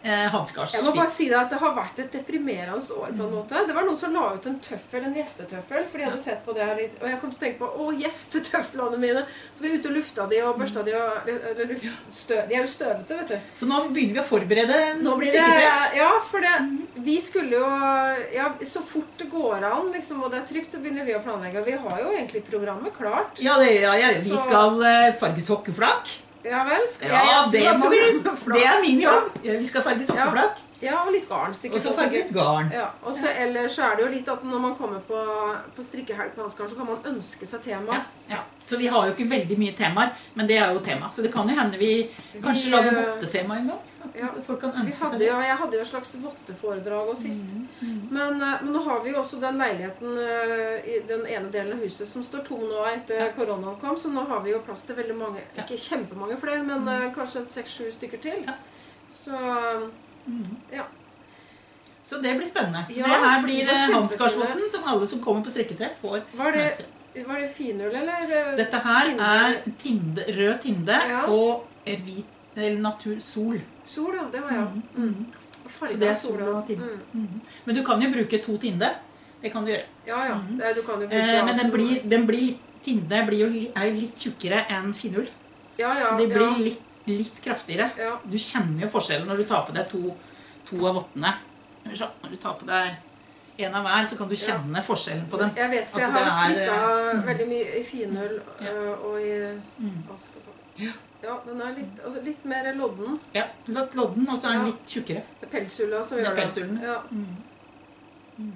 eh, Jeg må handskarspill. bare si det at det har vært et deprimerende år på en måte. Det var noen som la ut en tøffel, en gjestetøffel, for de hadde sett på det her litt. Og jeg kom til å tenke på, å, gjestetøflene mine. Så vi er ute og lufta de og børsta de og eller, støv. De er jo støvete, vet du. Så nå begynner vi å forberede Nå blir det, strikketreff. ja, for det, vi skulle jo, ja, så fort det går an, liksom, og det er trygt, så begynner vi å planlegge. Og vi har jo egentlig programmet klart. Ja, det, ja, ja, vi Så- skal eh, farge sokkeflak. Ja vel? Skal Ja, jeg- det du har må vi. programmet klart. Det er min jobb. Ja, vi skal farge sokkeflak. Ja, og litt garn, sikkert. Og så farge litt garn. Ja, og så ellers så er det jo litt at når man kommer på, på strikkehelg på Hansgarn, så kan man ønske seg tema. Ja, ja. Så vi har jo ikke veldig mye temaer, men det er jo tema. Så det kan jo hende vi kanskje Vi, lager eh, votte-tema en gang. At ja, folk kan Vi ønske hadde seg jo, det. jeg hadde jo et slags votteforedrag også sist. Mm, mm. Men, eh, men nå har vi jo også den leiligheten eh, i den ene delen av huset som står tom nå etter Ja. koronaen kom, så nå har vi jo plass til veldig mange, Ja. ikke kjempemange flere, men eh, kanskje seks-sju stykker til. Ja. Så Mm. ja. Så det blir spennende. Så Ja, det her det blir var eh, kjempefine. Hanskarsvotten som alle som kommer på strikketreff får Var det, mønstre. var det finull, eller? eh, Dette her Tinde? er tinde, rød tinde Ja. og hvit, eller natur sol. Sol, ja. Det var jeg. Mm, Mm. mm. Fargen Så det er av sol sola. og tinde. Mm. Mm. Men du kan jo bruke to tinde. Det kan du gjøre. Ja, ja. Mhm. Det- Du kan jo bruke Eh, men alt den som- blir, den blir litt, tinde blir jo, li- er jo litt tjukkere enn finull. Ja, ja. Så det blir ja. litt, litt kraftigere. Ja. Du kjenner jo forskjellen når du tar på deg to, to av vottene. Så Når du tar på deg en av hver, så kan du kjenne forskjellen på dem. Jeg vet, for At jeg har det er, strikka mm. veldig mye i finull Ja. øh, og i Mm. ask og sånn. Ja. Ja, den er litt, altså litt mer lodden. Ja, litt lodden, og så er den Ja. litt tjukkere. Det er pelsulla som Det er gjør det. pelsullen. Ja. Mm. Mm.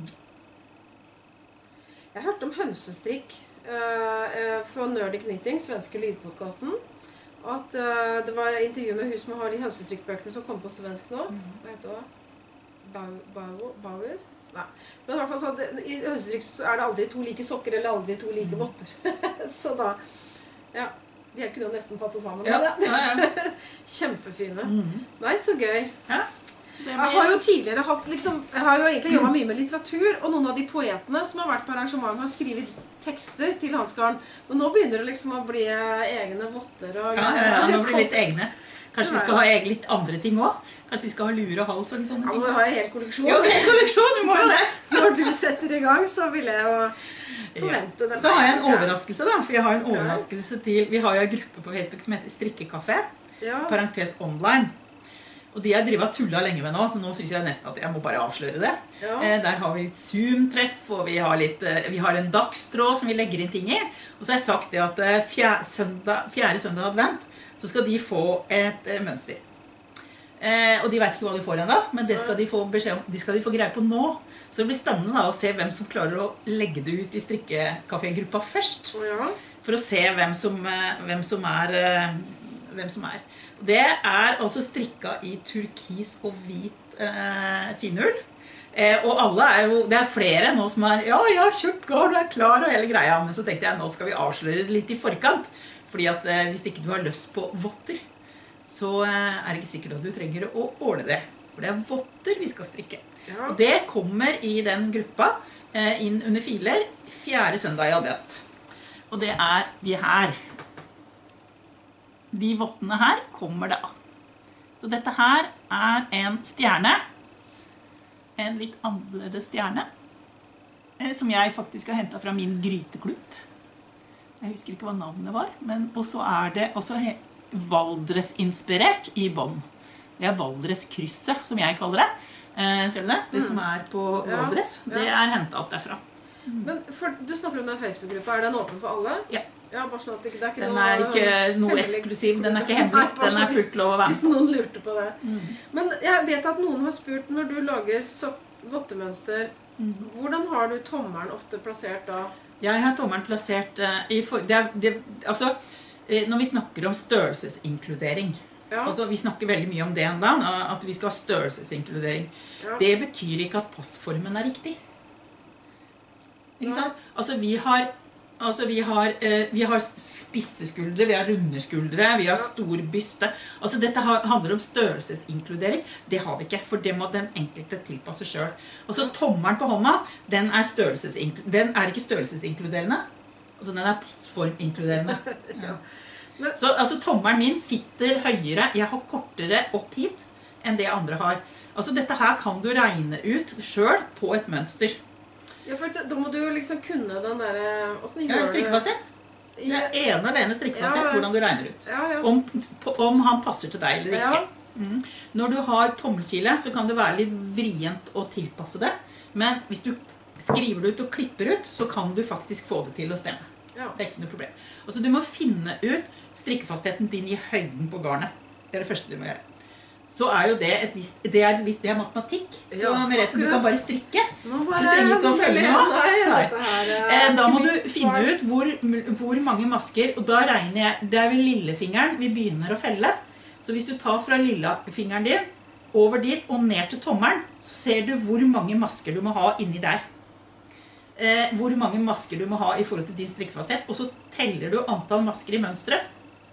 Jeg hørte om hønsestrikk uh, fra Nerdy Knitting, svenske lydpodkasten. At øh, det var intervju med hun som har de hønsestrikkbøkene som kom på svensk nå. Mm. Hva heter det? Bau- Bau- Bauer? Nei. Men i hvert fall så at det, i hønsestrikk så er det aldri to like sokker eller aldri to like votter. Så da, ja, de her kunne jo nesten passe sammen Ja, med det. ja, ja. Kjempefine. Mm. Nei, så gøy. Ja, det Jeg blir- har jo tidligere hatt liksom, jeg har jo egentlig jobbet mye med litteratur, og noen av de poetene som har vært på arrangement har skrevet tekster til Hansgarn. Men nå begynner det liksom å bli egne votter og Ja, ja, ja, nå blir det litt egne. Kanskje vi skal ha egen litt andre ting også? Kanskje vi skal ha lure og hals og litt sånne Ja, ting? nå har jeg helt kolleksjon. Jo, det er kolleksjon, du må jo det! Når du setter i gang, så vil jeg jo forvente det. Så har jeg en overraskelse da, for jeg har en Ok. overraskelse til, vi har jo en gruppe på Facebook som heter Strikkekafé, Ja. parentes online. Og de har drivet og tullet lenge med nå, så nå synes jeg nesten at jeg må bare avsløre det. Ja. Eh, der har vi litt Zoom-treff, og vi har, litt, eh, vi har en dagstråd som vi legger inn ting i. Og så har jeg sagt det at eh, fjerde søndag, fjerde søndag advent, så skal de få et eh, mønster. Eh, og de vet ikke hva de får enda, men det skal de få beskjed om. De skal de få greie på nå. Så det blir spennende da, å se hvem som klarer å legge det ut i strikkekafé-gruppa først. Å ja. For å se hvem som, eh, hvem som er eh, hvem som er. Det er altså strikka i turkis og hvit eh, finull. Eh, og alle er jo, det er flere nå som er, ja, jeg har kjøpt garn og er klar og hele greia. Men så tenkte jeg, nå skal vi avsløre det litt i forkant. Fordi at eh, hvis ikke du har lyst på votter, så eh, er det ikke sikkert at du trenger å ordne det. For det er votter vi skal strikke. Ja. Og det kommer i den gruppa eh, inn under filer fjerde søndag i advent. Og det er de her. De vottene her kommer da. Så dette her er en stjerne. En litt annerledes stjerne. eh, Som jeg faktisk har hentet fra min gryteklut. Jeg husker ikke hva navnet var. Men også er det også he- Valdres-inspirert i bånd. Det er Valdres-krysset, som jeg kaller det. Eh, ser du det? Det som er på Ja, Valdres. ja. Det er hentet opp derfra. Men for, du snakker om den Facebook-gruppa. Er den åpen for alle? Ja. Ja, bare sånn at det, det er ikke Den noe er ikke noe hemmelig- eksklusiv. Den er ikke Nei, hemmelig. bare Den er så fullt lov å være Hvis med. noen lurte på det. Mm. Men jeg vet at noen har spurt, når du lager sokk- vottemønster, Mm. hvordan har du tommelen ofte plassert da? Jeg har tommelen plassert eh, i for... Det er, det, altså, eh, når vi snakker om størrelsesinkludering, Ja, altså vi snakker veldig mye om det enda, at vi skal ha størrelsesinkludering. ja. Det betyr ikke at passformen er riktig. Ikke Nei. sant? Altså vi har, altså vi har, eh, vi har spisse skuldre, vi har runde skuldre, vi har Ja. stor byste. Altså dette har, handler om størrelsesinkludering. Det har vi ikke, for det må den enkelte tilpasse selv. Altså tommelen på hånda, den er, størrelsesinklu- den er ikke størrelsesinkluderende. Altså den er passforminkluderende. Ja. Men- Så altså tommelen min sitter høyere, jeg har kortere opp hit enn det andre har. Altså dette her kan du regne ut selv på et mønster. Ja, for da må du jo liksom kunne den der... Ja, strikkefasthet. Det er ene og alene strikkefasthet, Ja. hvordan du regner ut. Ja, ja. Om, på, om han passer til deg eller ikke. Ja. Mm. Når du har tommelkile, så kan det være litt vrient å tilpasse det. Men hvis du skriver det ut og klipper ut, så kan du faktisk få det til å stemme. Ja. Det er ikke noe problem. Altså, du må finne ut strikkefastheten din i høyden på garnet. Det er det første du må gjøre. Så er jo det et visst, det er, et visst, det er matematikk. Så Ja, Merete, du kan bare strikke. Nå bare, Du trenger ikke å følge med. Nei, Nei. dette her er Eh, Da må ikke du mitt finne fag. ut hvor, hvor mange masker, og da regner jeg, det er ved lillefingeren vi begynner å felle. Så hvis du tar fra lillefingeren din, over dit og ned til tommelen, så ser du hvor mange masker du må ha inni der. Eh, hvor mange masker du må ha i forhold til din strikkefasthet, og så teller du antall masker i mønstret.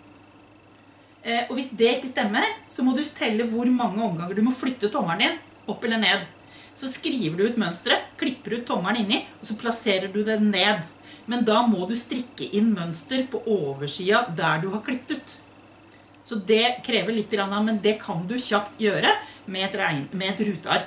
Eh, og hvis det ikke stemmer, så må du telle hvor mange omganger du må flytte tommelen din, opp eller ned. Så skriver du ut mønstret, klipper ut tommelen inni, og så plasserer du den ned. Men da må du strikke inn mønster på oversida der du har klippet ut. Så det krever litt, men det kan du kjapt gjøre med et, regn, med et ruteark.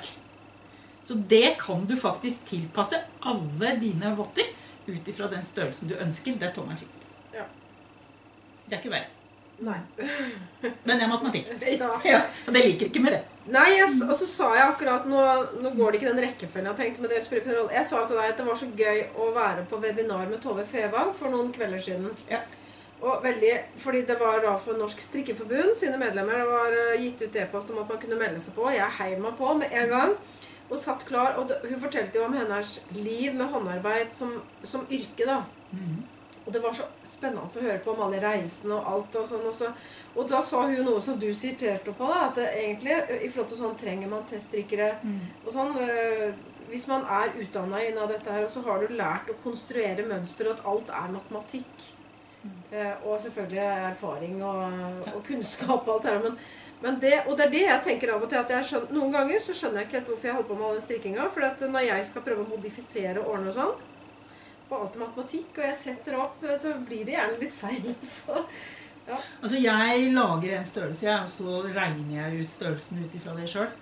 Så det kan du faktisk tilpasse alle dine votter ut ifra den størrelsen du ønsker, der tommelen sitter. Ja. Det er ikke verre. Nei. Men det er matematikk. Ja. Ja, og det liker ikke Merete. Nei, jeg, s- og så sa jeg akkurat, nå, nå går det ikke den rekkefølgen jeg tenkte, men det spiller ikke noen rolle. Jeg sa til deg at det var så gøy å være på webinar med Tove Fevang for noen kvelder siden. Ja. Og veldig, fordi det var da for Norsk Strikkeforbund, sine medlemmer, det var eh, gitt ut e-post om at man kunne melde seg på. Jeg heiv meg på med en gang, og satt klar, og det, hun fortalte jo om hennes liv med håndarbeid som, som yrke da. Mhm. Og det var så spennende å høre på om alle reisene og alt og sånn. Og, så, og da sa hun noe som du siterte på da, at det egentlig, i forhold til sånn, trenger man teststrikkere Mm. og sånn, øh, hvis man er utdannet innen dette her, og så har du lært å konstruere mønster, og at alt er matematikk. Mm. Eh, og selvfølgelig erfaring og, og kunnskap og alt det her. Men, men det, og det er det jeg tenker av og til, at jeg skjønner, noen ganger så skjønner jeg ikke helt hvorfor jeg holder på med all den strikkinga, for at når jeg skal prøve å modifisere og ordne og sånn, og alt er matematikk, og jeg setter opp, så blir det gjerne litt feil. Så, ja. Altså jeg lager en størrelse, jeg, og så regner jeg ut størrelsen ut ifra det selv.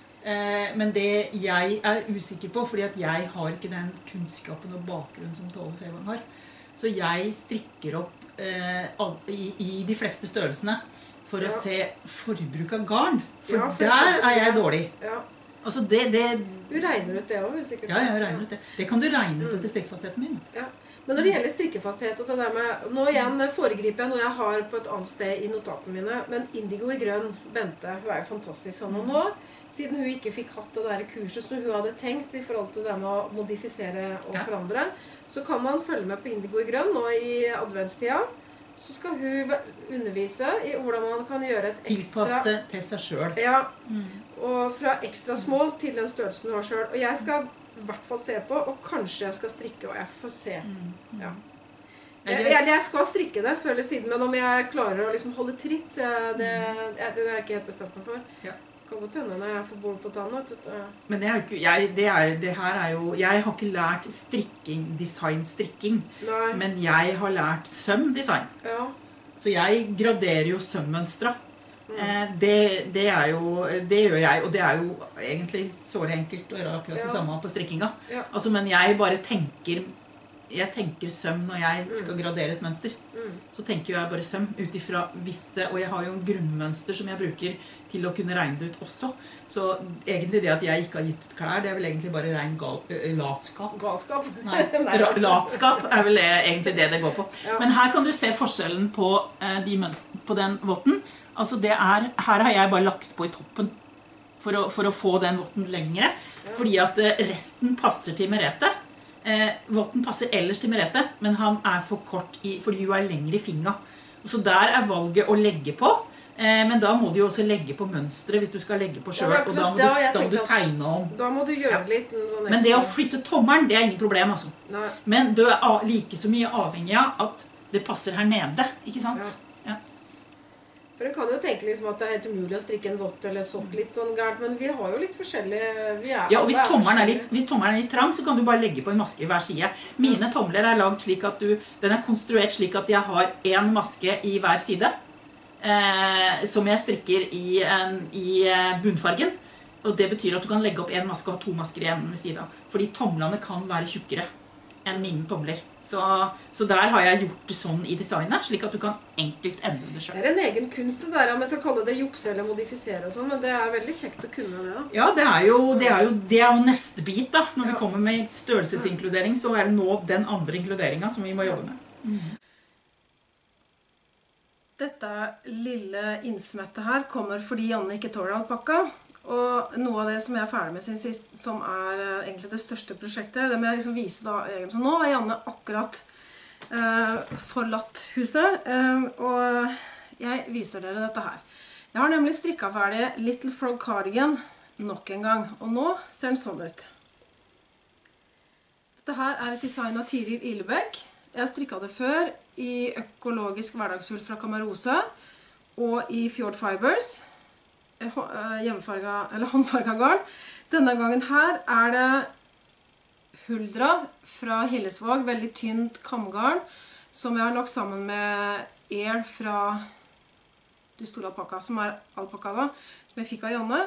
Eh, men det jeg er usikker på, fordi at jeg har ikke den kunnskapen og bakgrunnen som Tove Fevang har. Så jeg strikker opp eh, all- i, i de fleste størrelsene for Ja. å se forbruk av garn. For, Ja, for der eksempel, er jeg ja. dårlig. Ja. Altså det, det, Du regner ut det også, sikkert. ja, jeg regner ut det. Det kan du regne ut Mm. etter strikkfastheten din. Ja. Men når det gjelder strikkefasthet, og det der med, nå igjen foregriper jeg noe jeg har på et annet sted i notatene mine, men Indigo i grønn, Bente, hun er jo fantastisk sånn. Og nå, siden hun ikke fikk hatt det der kurset som hun hadde tenkt i forhold til det med å modifisere og Ja. forandre, så kan man følge med på Indigo i grønn nå i adventstida. Så skal hun undervise i hvordan man kan gjøre et ekstra... Tilpasse til seg selv. Ja, Mm. og fra ekstra small til den størrelsen du har selv. Og jeg skal i hvert fall se på, og kanskje jeg skal strikke, og jeg får se. Mm. Mm. Ja. Det er Jeg, greit. jeg, jeg skal strikke det før eller siden, men om jeg klarer å liksom holde tritt, eh, det, jeg- det er jeg ikke helt bestemt meg for. Ja. Kan godt hende når jeg får bord på tannet. vet du. Men det er jo ikke, jeg, det, er, det her er jo, jeg har ikke lært strikking, designstrikking, Nei, men jeg har lært sømdesign. ja. Så jeg graderer jo sømmønstra. Mm. Eh, det, det er jo, det gjør jeg, og det er jo egentlig såre enkelt å gjøre akkurat det Ja. samme på strikkinga. Ja. Altså, men jeg bare tenker, jeg tenker søm når jeg skal Mm. gradere et mønster. Mm. Så tenker jeg bare søm ut ifra visse, og jeg har jo en grunnmønster som jeg bruker til å kunne regne det ut også. Så egentlig det at jeg ikke har gitt ut klær, det er vel egentlig bare ren gal, ø, latskap. Galskap. Nei, ra- latskap er vel det, egentlig det det går på. Ja. Men her kan du se forskjellen på, eh, de mønster, på den votten. Altså det er, her har jeg bare lagt på i toppen for å, for å få den votten lengre, fordi at eh, resten passer til Merete. Eh, votten passer ellers til Merete, men han er for kort i, fordi hun er lengre i finga. Så der er valget å legge på, eh, men da må du jo også legge på mønstret hvis du skal legge på selv, Ja, det er og da må, akkurat du, det jeg da må du tenkte at- tegne om. Da må du gjøre litt en sånn ekstra. Men det å flytte tommelen, det er ingen problem, altså. Nei. Men du er a- like så mye avhengig av at det passer her nede, ikke sant? Ja. Ja. For en kan jo tenke liksom at det er helt umulig å strikke en vott eller sokk litt sånn gærent, men vi har jo litt forskjellige... Vi er, Ja, og hvis alle er tommelen er forskjellige. litt, hvis tommelen er litt trang, så kan du bare legge på en maske i hver side. Mine tomler er lagd slik at du, den er konstruert slik at jeg har en maske i hver side. eh, som jeg strikker i, en, i bunnfargen. Og det betyr at du kan legge opp en maske og ha to masker igjen ved siden av. Fordi tomlene kan være tjukkere enn mine tomler. Så, så der har jeg gjort det sånn i designet, slik at du kan enkelt endre det selv. Det er en egen kunst det der, om jeg skal kalle det jukse eller modifisere og sånn, men det er veldig kjekt å kunne det da. Ja, det er jo, det er jo, det er jo neste bit da. Når Ja. vi kommer med størrelsesinkludering, så er det nå den andre inkluderingen som vi må jobbe med. Mm. Dette lille innsmettet her kommer fordi Janne ikke tåler alpakka. Og noe av det som jeg er ferdig med sin sist, som er uh, egentlig det største prosjektet, det må jeg liksom vise da. Så nå har Janne akkurat uh, forlatt huset, uh, og jeg viser dere dette her. Jeg har nemlig strikket ferdig Little Frog Cardigan nok en gang, og nå ser den sånn ut. Dette her er et design av Tiril Illebekk. Jeg har strikket det før i økologisk hverdagsull fra Kamarosa og i Fjord Fibers. Hjemmefarga, eller håndfarga garn. Denne gangen her er det Huldra fra Hillesvåg, veldig tynt kamgarn, som jeg har lagt sammen med Air fra Du store alpakka, som er alpakka da, som jeg fikk av Janne.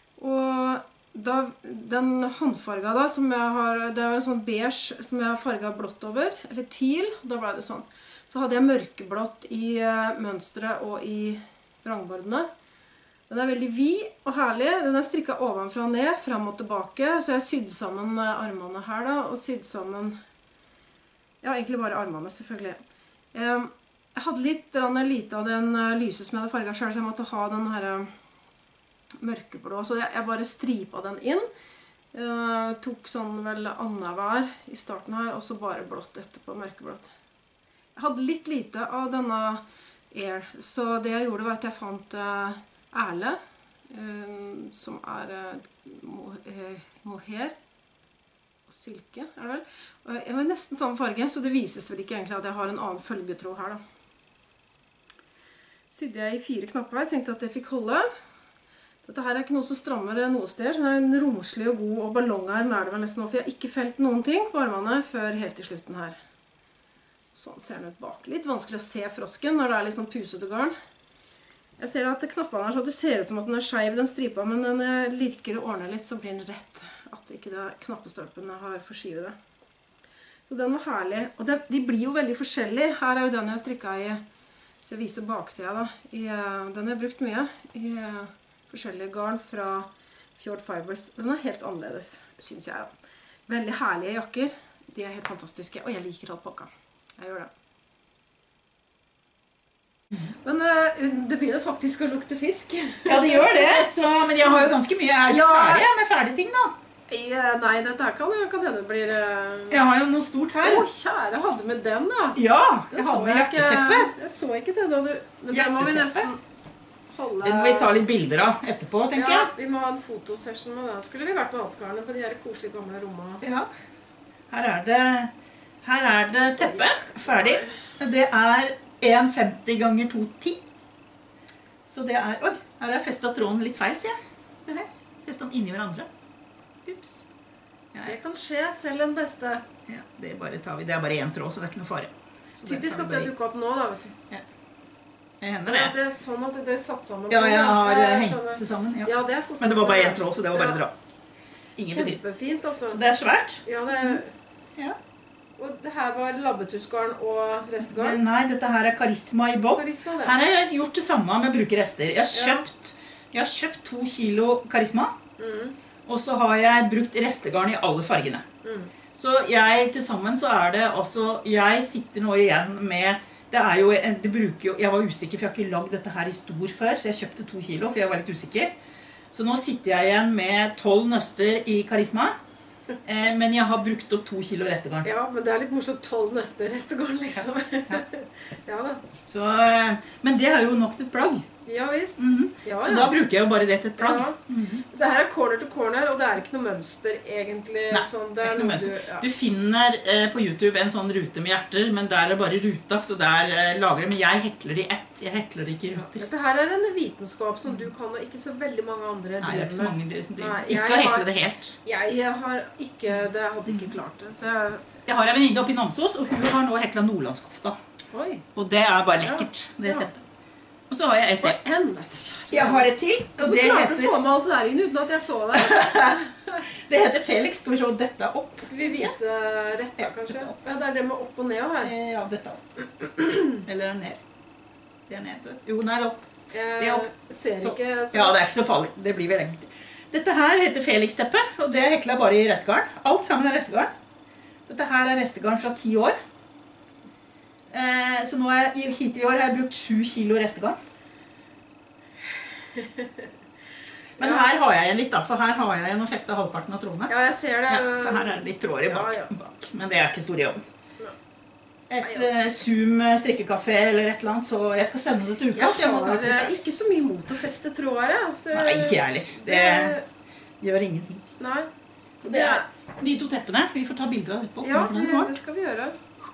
Og da, den håndfarga da, som jeg har, det er en sånn beige som jeg har farget blått over, eller teal, da ble det sånn. Så hadde jeg mørkeblått i uh, mønstret og i vrangbordene. Den er veldig vid og herlig. Den er strikket ovenfra og ned, frem og tilbake. Så jeg sydde sammen armene her da, og sydde sammen, ja, egentlig bare armene selvfølgelig. Jeg hadde litt lite av den lyse som jeg hadde farget selv, så jeg måtte ha den her mørkeblå. Så jeg, jeg bare stripet den inn. Jeg tok sånn vel annenhver i starten her, og så bare blått etterpå, mørkeblått. Jeg hadde litt lite av denne Air, så det jeg gjorde var at jeg fant Erle, um, som er uh, mo eh, mohair og silke, er det vel? Og jeg var nesten samme farge, så det vises vel ikke egentlig at jeg har en annen følgetråd her da. Sydde jeg i fire knapper her, tenkte at det fikk holde. Dette her er ikke noe som strammer noe sted, så det er en romslig og god og ballongarm er det vel nesten nå, for jeg har ikke felt noen ting på armene før helt til slutten her. Sånn ser den ut bak. Litt vanskelig å se frosken når det er litt sånn pusete garn. Jeg ser at knappene er så at det ser ut som at den er skeiv, den stripa, men når jeg lirker og ordner litt, så blir den rett. At ikke det knappestolpene har forskyvet det. Så den var herlig. Og det, de blir jo veldig forskjellige. Her er jo den jeg strikket i, så jeg viser baksida da. I, den har jeg brukt mye i forskjellige garn fra Fjord Fibers. Den er helt annerledes, synes jeg da. Veldig herlige jakker. De er helt fantastiske, og jeg liker alpakka. Jeg gjør det. Men uh, det begynner faktisk å lukte fisk. Ja, det gjør det. Så, men jeg har jo ganske mye. Jeg er jo Ja. ferdig med ferdige ting da. I, nei, dette her kan, kan hende blir... Uh... Jeg har jo noe stort her. Å, kjære, hadde med den da. Ja, Det jeg så har med jeg ikke- hjerteteppe. Jeg så ikke det da du... Men det må vi nesten holde... Den må vi ta litt bilder av etterpå, tenker Ja, jeg. vi må ha en fotosession med det. Skulle vi vært på Hatsgarnet på de her koselige gamle rommene. Ja. Her er det, her er det teppe, ferdig. Det er en femti ganger to ti. Så det er, oi, her har jeg festet tråden litt feil, sier jeg. Se her, festet den inni hverandre. Ups. Det kan skje, selv den beste. Ja, det bare tar vi. Det er bare en tråd, så det er ikke noe fare. Så Typisk tar at vi det bare- dukker opp nå da, vet du. Ja. Det hender det. Ja, det er sånn at det er satt sammen. Ja, jeg har Jeg hengt skjønner. det sammen. Ja. Ja, det er fort. Men det var bare en tråd, så det var bare dra. Ingen betydning. Kjempefint, altså. Så det er svært. Ja, det er... Ja. Og det her var labbetussgarn og restgarn. Nei, dette her er karisma i bånd. Karisma, det. Her har jeg gjort det samme med å bruke rester. Jeg har Ja. kjøpt, jeg har kjøpt to kilo karisma, Mm. og så har jeg brukt restegarn i alle fargene. Mm. Så jeg, til sammen så er det altså, jeg sitter nå igjen med, det er jo, det bruker jo, jeg var usikker, for jeg har ikke lagd dette her i stor før, så jeg kjøpte to kilo, for jeg var litt usikker. Så nå sitter jeg igjen med tolv nøster i karisma, eh, men jeg har brukt opp to kilo restegarn. Ja, men det er litt morsomt tolv neste restegarn, liksom. Ja. Ja da. Så, eh, men det er jo nok til et plagg. Ja, visst. Mhm. Ja, Så ja. da bruker jeg jo bare det til et plagg. Ja. Det her er corner to corner, og det er ikke noe mønster, egentlig. Nei, sånn, det er ikke noe mønster. Du, ja. Du finner eh, på YouTube en sånn rute med hjerter, men der er det bare ruta, så der eh, lager det. Men jeg hekler det i ett, jeg hekler det ikke i ruter. Dette her er en vitenskap som du kan, og ikke så veldig mange andre Nei, det er ikke så driver med. mange de, de, Nei, ikke jeg å hekle har- det helt. Jeg har ikke, det hadde ikke klart det. Så jeg, Jeg har en venninne oppe i Namsos, og hun har nå hekla nordlandskofta. oi. Og det er bare Ja. lekkert, det Ja. teppet. Og så har jeg et til. Og enda et kjære. Jeg har et til, og Så det klarte du å heter, få med alt det der inn uten at jeg så det. det heter Felix. Skal vi se dette opp? Skal vi vise retta, kanskje? Ja, det er det med opp og ned her. Eh, Ja, dette opp. Eller ned. Det er ned. Jo, nei, det er opp. Jeg Ja. ser Så. ikke så... Ja, det er ikke så farlig. Det blir vel egentlig. Dette her heter Felix-teppe, og det er hekla bare i restegarn. Alt sammen er restegarn. Dette her er restegarn fra ti år. Eh, så nå er, i- hittil i år har jeg brukt sju kilo restegarn. Men Ja. her har jeg en litt da, for her har jeg en å feste halvparten av trådene. Ja, jeg ser det. Ja, så her er det litt tråder i bak, Ja, ja. bak. Men det er ikke stor jobb. Et Nei, altså. eh, Zoom strikkekafé eller et eller annet, så jeg skal sende det til uka. så jeg må Jeg snart har bli eh, ferdig. ikke så mye mot å feste tråder, jeg. Så- Nei, ikke jeg heller. Det gjør ingenting. Nei. Så det er de to teppene. Vi får ta bilder av det på. Ja, det, det skal vi gjøre.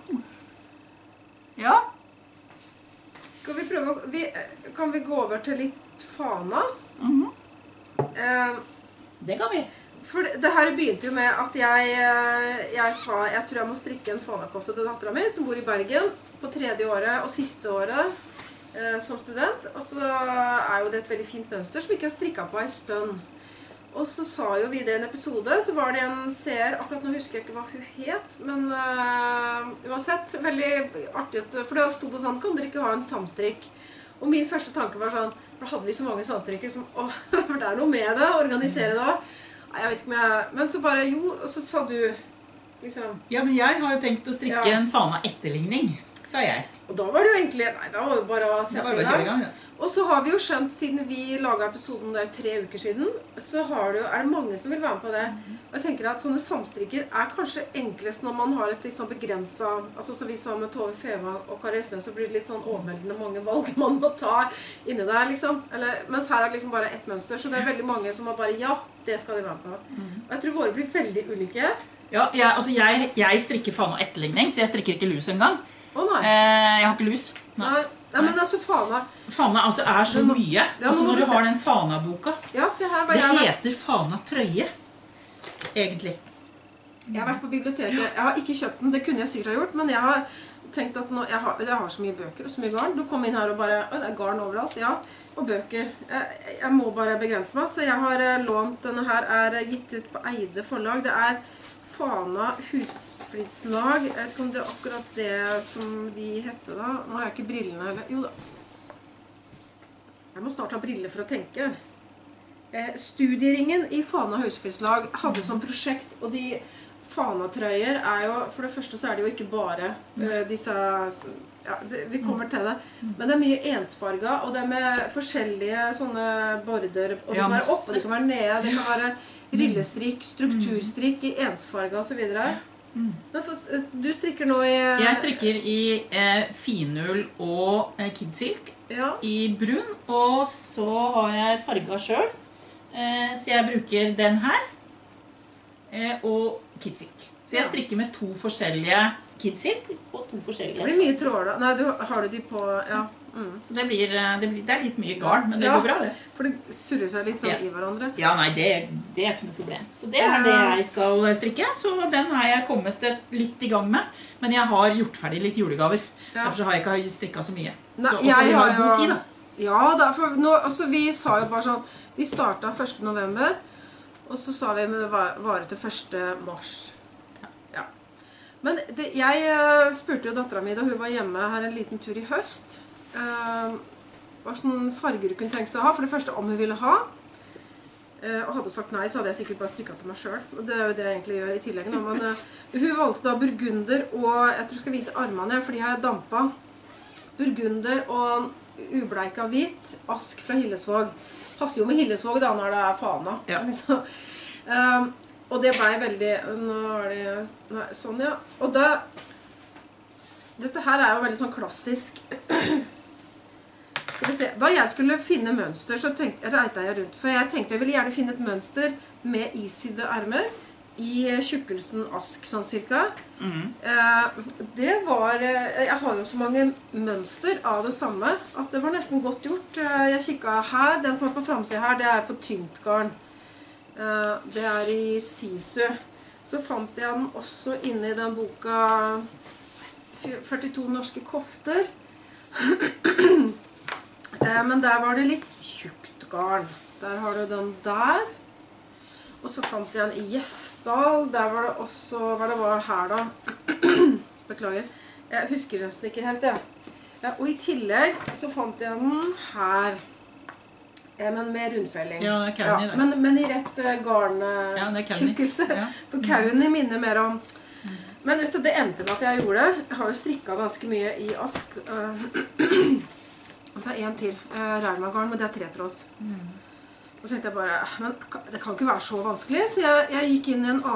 Ja. Skal vi prøve å... Vi, kan vi gå over til litt fana? Mhm. Eh, Det kan vi. For det, det her begynte jo med at jeg, eh, jeg sa jeg tror jeg må strikke en fanakofte til datteren min som bor i Bergen på tredje året og siste året eh, som student. Og så er jo det et veldig fint mønster som ikke er strikket på en stund. Og så sa jo vi det i en episode, så var det en seer, akkurat nå husker jeg ikke hva hun het, men uh, uansett, veldig artig, at- for det stod det sånn, kan dere ikke ha en samstrikk? Og min første tanke var sånn, for da hadde vi så mange samstrikker som, åh, for det er noe med det, organisere det også. Nei, jeg vet ikke om jeg, men så bare, jo, og så sa du, liksom, Ja, men jeg har jo tenkt å strikke Ja. en fana-etterligning, sa jeg. og da var det jo egentlig, nei, da var det jo bare å Det sette var i bare å kjøre i gang. gang, ja. Og så har vi jo skjønt, siden vi laget episoden der tre uker siden, så har det jo, er det mange som vil være med på det. Og jeg tenker at sånne samstrikker er kanskje enklest når man har et litt sånn begrenset, altså som vi sa med Tove Fevang og Kari Esnes, så blir det litt sånn overveldende mange valg man må ta inni der, liksom. Eller, mens her er det liksom bare ett mønster, så det er veldig mange som har bare, ja, det skal de være med på. Og jeg tror våre blir veldig ulike. Ja, jeg, altså jeg, jeg strikker fana-etterligning, så jeg strikker ikke lus engang. Å nei. Eh, jeg har ikke lus. Nei. Nei, nei, men altså fana. Fana altså er så Men nå- mye. Ja, Altså nå må når du du se. har den fana-boka. Ja, se her, hva Det jeg har, heter fana-trøye, egentlig. jeg har vært på biblioteket. Jeg har ikke kjøpt den, det kunne jeg sikkert ha gjort, men jeg har tenkt at nå, jeg, har, jeg har så mye bøker og så mye garn. Du kom inn her og bare, å, det er garn overalt, ja, og bøker. Jeg, jeg må bare begrense meg, så jeg har eh, lånt, denne her er gitt ut på Eide forlag. Det er Fana husflidslag. Jeg vet ikke om det er akkurat det som de heter da. Nå har jeg ikke brillene, eller, jo da. Jeg må snart ha briller for å tenke. Eh, Studieringen i Fana husflidslag hadde som prosjekt, og de Fana-trøyer er jo, for det første så er det jo ikke bare eh, disse, ja, det, vi kommer til det, men det er mye ensfarga, og det er med forskjellige sånne border, og det Ja, kan være masse. opp, og det kan være nede, det kan være rillestrikk, strukturstrikk i ensfarga og så videre. Men for, du strikker nå i... Jeg strikker i eh, finull og eh, kidsilk Ja, i brun, og så har jeg farga selv. Eh, så jeg bruker den her eh, og kidsilk. Så jeg Ja. strikker med to forskjellige kidsilk og to det forskjellige. blir mye tråd da. Nei, du, har du de på, ja. Mm. Så det, blir, eh, det, blir, det er litt mye garn, men det Ja. går bra det. For det surrer seg litt sånn Ja. i hverandre. Ja, nei, det, det er ikke noe problem. Så det er det jeg skal strikke. Så den har jeg kommet et- litt i gang med. Men jeg har gjort ferdig litt julegaver. Ja. Derfor så har jeg ikke strikket så mye. Nei, så også jeg vi har har god jo- tid da. Ja, da, for nå, altså, vi sa jo bare sånn, vi startet første november, og så sa vi med va- vare til første mars. Ja. Men det, jeg eh, spurte jo datteren min da hun var hjemme her en liten tur i høst, eh, hva sånn farger hun kunne tenke seg å ha, for det første om hun ville ha, eh, og hadde hun sagt nei, så hadde jeg sikkert bare strikket til meg selv, og det er jo det jeg egentlig gjør i tillegg nå, men eh, hun valgte da burgunder, og jeg tror jeg skal vite armene, for de har jeg dampet, burgunder og ubleika hvit, ask fra Hillesvåg. Passer jo med Hillesvåg da når det er fana. Ja. Så, um, og det ble veldig, nå er det, nei, sånn ja. Og da, dette her er jo veldig sånn klassisk. Skal vi se, da jeg skulle finne mønster, så tenkte, jeg reite jeg rundt, for jeg tenkte jeg ville gjerne finne et mønster med isydde ermer, i tjukkelsen ask, sånn cirka. Mhm. Eh, det var, eh, jeg har jo så mange mønster av det samme, at det var nesten godt gjort. Eh, jeg kikket her, den som er på fremsiden her, det er for tynt garn. Eh, det er i Sisu. Så fant jeg den også inne i den boka førtito norske kofter. Eh, men der var det litt tjukt garn. Der har du den der. Og så fant jeg en i Gjesdal. Der var det også, hva det var her da? Beklager. Jeg husker nesten ikke helt det. Ja, og i tillegg så fant jeg den her. Eh, men med rundfelling. Ja, det er kauen i det. Men, men i rett uh, garntjukkelse. Ja, ja. For kauen i minner mer om... Men vet du, det endte med at jeg gjorde det. Jeg har jo strikket ganske mye i ask. Jeg tar en til. Rauma-garn, men det er tre tråds. Mm. Og så tenkte jeg bare, men det kan ikke være så vanskelig. Så jeg, jeg gikk inn i en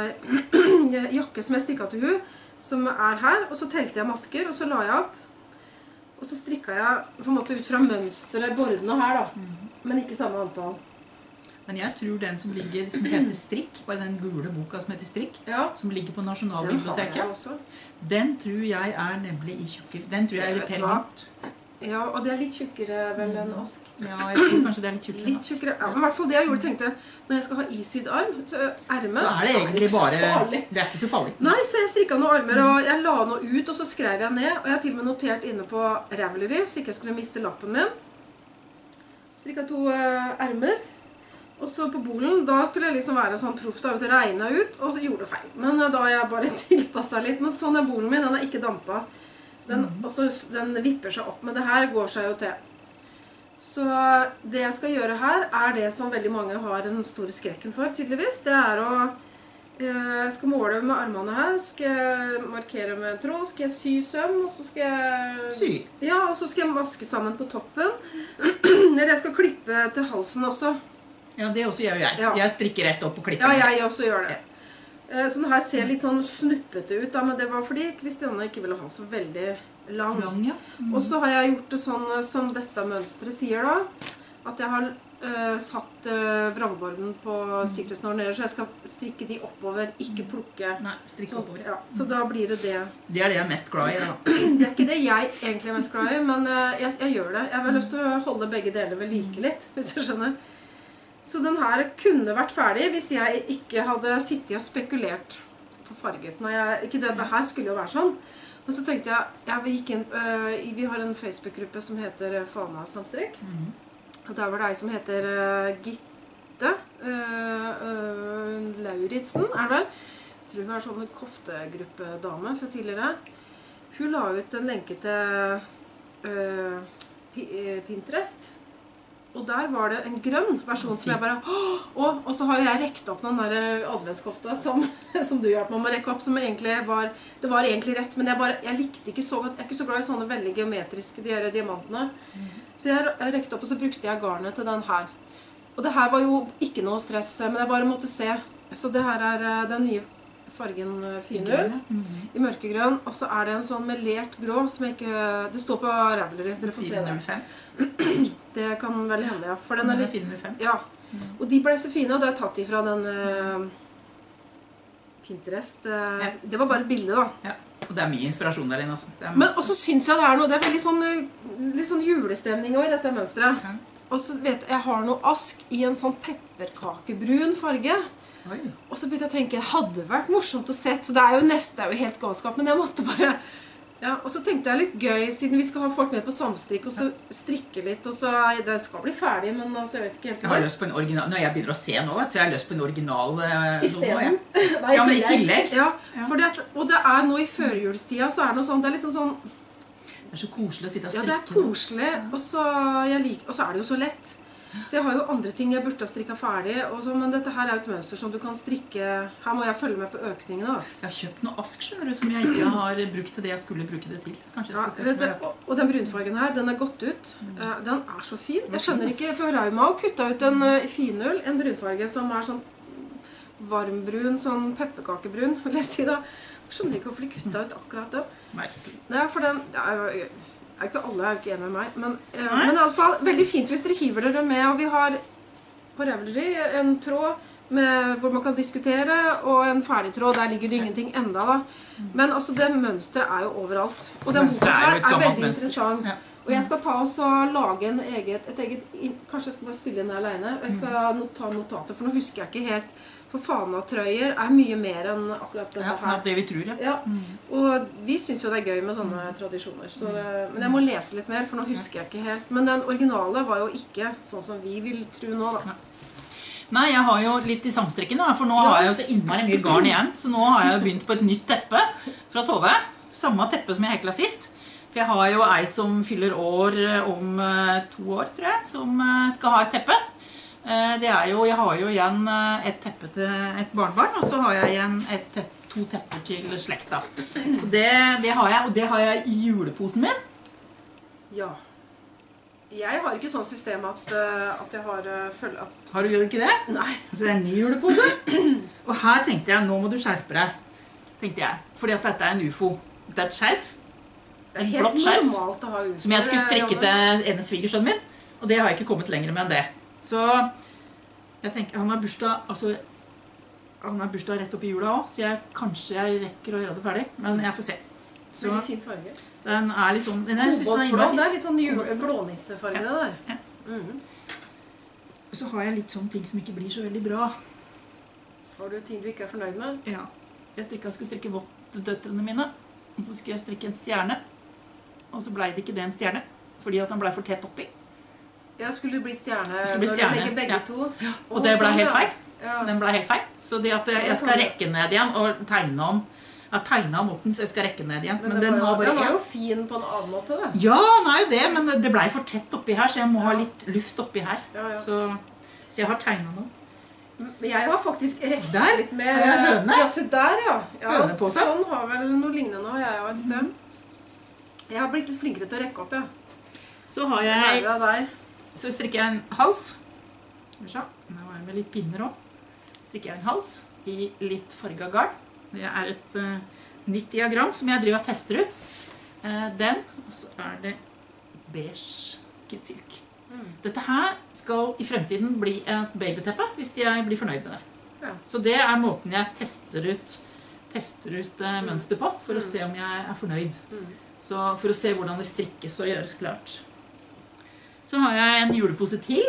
annen jakke som jeg strikket til hun, som er her. Og så telte jeg masker, og så la jeg opp. Og så strikket jeg på en måte ut fra mønsteret bordene her da. Mm. Men ikke samme antall. Men jeg tror den som ligger, som heter Strikk, på den gule boka som heter Strikk, ja. Som ligger på Nasjonalbiblioteket, den tror jeg er nemlig i tjukkere. Den tror jeg er pergament. Ja, og det er litt tjukkere vel enn ask. Ja, jeg tror kanskje det er litt tjukkere. Litt tjukkere, ja, men i hvert fall det jeg gjorde, tenkte, når jeg skal ha isydd arm, så ermet, så er det egentlig bare, det er ikke så farlig. Nei, så jeg strikket noen armer, og jeg la noe ut, og så skrev jeg ned, og jeg har til og med notert inne på Ravelry, så ikke jeg skulle miste lappen min. Strikket to uh, ermer. Og så på bolen, da skulle jeg liksom være sånn proff da, ut og regne ut, og så gjorde det feil. Men da har jeg bare tilpasset litt. Men sånn er bolen min, den er ikke dampet. Den, mm. også, den vipper seg opp, men det her går seg jo til. Så det jeg skal gjøre her, er det som veldig mange har den store skrekken for, tydeligvis. Det er å, jeg skal måle med armene her, skal jeg markere med tråd, skal jeg sy søm, og så skal jeg... Sy? Ja, og så skal jeg vaske sammen på toppen. Eller jeg skal klippe til halsen også. Ja, det også gjør jeg. Ja. Jeg strikker rett opp og klipper. Ja, jeg også gjør det. Så den her ser litt sånn snuppete ut, da, men det var fordi Kristianne ikke ville ha så veldig lang. lang ja. Mm. Og så har jeg gjort det sånn som dette mønstret sier da, at jeg har uh, satt uh, vrangborden på sikkerhetsnålen nede, så jeg skal strikke de oppover, ikke plukke. Nei, strikke så, oppover. Ja, så da blir det det. Det er det jeg er mest glad i, da. Det er ikke det jeg egentlig er mest glad i, men uh, jeg, jeg gjør det. Jeg har lyst til å holde begge deler ved like litt, hvis du skjønner. Så den her kunne vært ferdig hvis jeg ikke hadde sittet og spekulert på farger. Jeg, ikke det, det her skulle jo være sånn. Men så tenkte jeg, jeg gikk inn, øh, vi har en Facebook-gruppe som heter Fana Samstrikk. Mm. Og der var det ei som heter uh, Gitte uh, uh, Lauritsen, er det vel? Jeg tror hun er sånn koftegruppedame fra tidligere. Hun la ut en lenke til uh, Pinterest. Og der var det en grønn versjon som jeg bare, og, og så har jeg rekt opp den der adventskofta som, som du hjalp meg med å rekke opp, som egentlig var, det var egentlig rett, men jeg bare, jeg likte ikke så godt, jeg er ikke så glad i sånne veldig geometriske, de her diamantene. Mm. Så jeg, jeg rekte opp, og så brukte jeg garnet til den her. Og det her var jo ikke noe stress, men jeg bare måtte se. Så det her er den nye fargen finull, mm. i mørkegrønn, og så er det en sånn melert grå, som jeg ikke, det står på Ravelry, dere får se det. Det kan vel hende, ja. For den er litt... Ja. Og de ble så fine, og det er tatt ifra den uh, Pinterest. Uh, ja. Det var bare et bilde, da. Ja. Og det er mye inspirasjon der inne, altså. Men også synes jeg det er noe, det er veldig sånn, litt sånn julestemning også i dette mønstret. Okay. Og så vet jeg, jeg har noe ask i en sånn pepperkakebrun farge. Oi. Og så begynte jeg å tenke, det hadde vært morsomt å se, så det er jo nesten, det er jo helt galskap, men jeg måtte bare... Ja, og så tenkte jeg litt gøy, siden vi skal ha folk med på samstrikk, og så strikke litt, og så det skal bli ferdig, men altså, jeg vet ikke helt. Jeg har lyst på en original, når jeg begynner å se nå, så jeg har lyst på en original eh, I stedet? Ja. Nei, ja, men i tillegg. Ja, for det, og det er nå i førjulstida, så er det noe sånn, det er liksom sånn... Det er så koselig å sitte og strikke. Ja, det er koselig, og så, jeg liker, og så er det jo så lett. Så jeg har jo andre ting jeg burde ha strikket ferdig, og så, men dette her er jo et mønster som du kan strikke. Her må jeg følge med på økningene da. Jeg har kjøpt noe ask, skjønner du, som jeg ikke har brukt til det jeg skulle bruke det til. Kanskje jeg skal ja, vet du, og, og den brunfargen her, den er gått ut. Mm. Uh, den er så fin. Jeg skjønner ikke, for Rauma har kuttet ut en uh, finull, en brunfarge som er sånn varmbrun, sånn pepperkakebrun, vil jeg si da. Jeg skjønner ikke hvorfor de kuttet ut akkurat den. Merkelig. Nei, for den... Det er jo... Er ikke alle er jo ikke enig med meg, men, uh, men i alle fall veldig fint hvis dere hiver dere med, og vi har på Ravelry en tråd med, hvor man kan diskutere, og en ferdig tråd, der ligger det ingenting enda da. Men altså det mønsteret er jo overalt, og den boka her er, er veldig mønster. Interessant. Ja. Og jeg skal ta oss og lage en eget, et eget, kanskje jeg skal bare spille inn det alene. Jeg skal not, ta notater, for nå husker jeg ikke helt. For Fana-trøyer er mye mer enn akkurat dette Ja, her. det vi tror, ja. Ja, og vi synes jo det er gøy med sånne tradisjoner. Så det, men jeg må lese litt mer, for nå husker jeg ikke helt. Men den originale var jo ikke sånn som vi vil tro nå, da. Nei, jeg har jo litt i samstrikken, da, for nå har jeg jo så innmari mye garn igjen. Så nå har jeg jo begynt på et nytt teppe fra Tove. Samme teppe som jeg hekla sist. For jeg har jo ei som fyller år om to år, tror jeg, som skal ha et teppe. Det er jo, jeg har jo igjen et teppe til et barnbarn, og så har jeg igjen et teppe, to tepper til slekta. Så det, det har jeg, og det har jeg i juleposen min. Ja. Jeg har ikke sånn system at, at jeg har følge at... Har du ikke det? Nei. Så det er en ny julepose. Og her tenkte jeg, nå må du skjerpe deg, tenkte jeg. Fordi at dette er en U F O. Dette er et skjerf. Det er helt normalt å ha U F O. Som jeg skulle strikke til ene svigersønnen min. Og det har jeg ikke kommet lenger med enn det. Så jeg tenker, han har bursdag, altså, han har bursdag rett opp i jula også, så jeg, kanskje jeg rekker å gjøre det ferdig, men jeg får se. Så, veldig fin farge. Den er litt sånn, jeg synes den er blå, det er litt sånn blånissefarge, ja. Det der. Ja. Mm. Så har jeg litt sånne ting som ikke blir så veldig bra. Har du ting du ikke er fornøyd med? Ja. Jeg strikket, skulle strikke vått døtrene mine, og så skulle jeg strikke en stjerne, og så ble det ikke det en stjerne, fordi at den ble for tett oppi. Ja, skulle det bli stjerne, skulle bli stjerne. Når du legger begge ja. to. Ja. Og det ble helt feil. Ja. Den ble helt feil. Så det at jeg skal rekke ned igjen og tegne om, jeg tegnet om måten, så jeg skal rekke ned igjen. Men, men den, var, har bare den var jo fin på en annen måte, da. Ja, nei det, men det ble for tett oppi her, så jeg må ja. ha litt luft oppi her. Ja, ja. Så, så jeg har tegnet noe. Men jeg har faktisk rekket der. litt mer. Har jeg høne? Ja, se der, ja. ja høne på seg. Sånn har vel noe lignende, har jeg jo et sted. Mm. Jeg har blitt litt flinkere til å rekke opp, ja. Så har jeg... av deg. Så strikker jeg en hals. Nå var jeg med litt pinner også. Strikker jeg en hals i litt farget garn. Det er et uh, nytt diagram som jeg driver og tester ut. Uh, den, og så er det beige kidsilk. Mm. Dette her skal i fremtiden bli et babyteppe hvis jeg blir fornøyd med det. Ja. Så det er måten jeg tester ut, tester ut uh, mm. mønster på, for mm. å se om jeg er fornøyd. Mm. Så for å se hvordan det strikkes og gjøres klart. Så har jeg en julepose til.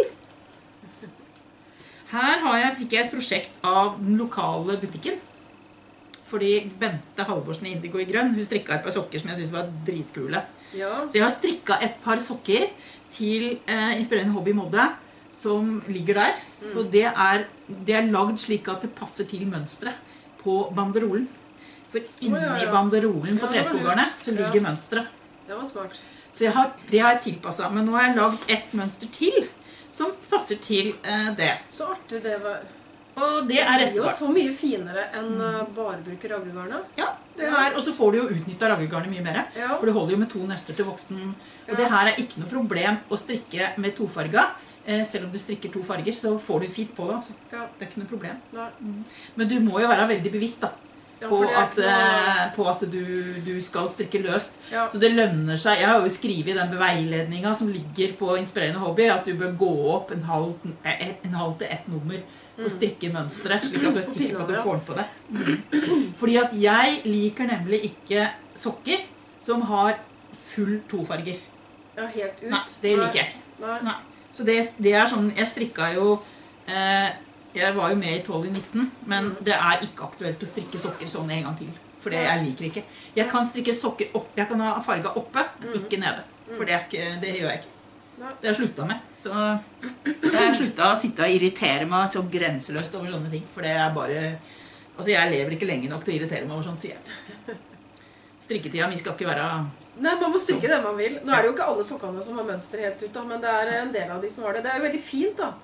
Her har jeg, fikk jeg et prosjekt av den lokale butikken. Fordi Bente Halvorsen i Indigo i grønn, hun strikket et par sokker som jeg synes var dritkule. Ja. Så jeg har strikket et par sokker til eh, Inspirerende Hobby Molde, som ligger der. Mm. Og det er, det er lagd slik at det passer til mønstret på banderolen. For inni oh, ja, ja. banderolen på ja, treskogarne så ligger ja. mønstret. Det var smart. Så jeg har, det har jeg tilpasset, men nå har jeg laget et mønster til som passer til eh, det. Så artig det var. Og det er restegarn. Det er jo så mye finere enn uh, bare bruke raggegarnet. Ja, det er, og så får du jo utnyttet raggegarnet mye mer, ja. For du holder jo med to nøster til voksen. Og ja. det her er ikke noe problem å strikke med tofarga. Eh, selv om du strikker to farger, så får du fint på det. Altså. Ja. Det er ikke noe problem. Mm. Men du må jo være veldig bevisst da. Ja, på, at, noe... på at du, du skal strikke løst. Ja. Så det lønner seg. Jeg har jo skrevet i den veiledningen som ligger på Inspirerende Hobby at du bør gå opp en halv, en halv til ett nummer mm. og strikke mønstret, slik at du er sikker på at du får den på det. Mm. Fordi at jeg liker nemlig ikke sokker som har full tofarger. Ja, helt ut. Nei, det liker jeg ikke. Nei. Nei. Så det, det er sånn, jeg strikket jo... Eh, Jeg var jo med i tolv i nitten, men mm. det er ikke aktuelt å strikke sokker sånn en gang til. For det jeg liker ikke. Jeg kan strikke sokker opp, jeg kan ha farga oppe, men ikke nede. For det, er ikke, det gjør jeg ikke. Det har jeg sluttet med. Så jeg har sluttet å sitte og irritere meg så grenseløst over sånne ting. For det er bare... Altså jeg lever ikke lenge nok til å irritere meg over sånt, sier jeg. Strikketida, vi skal ikke være... Nei, man må strikke det man vil. Nå er det jo ikke alle sokkene som har mønster helt ut da, men det er en del av de som har det. Det er jo veldig fint da.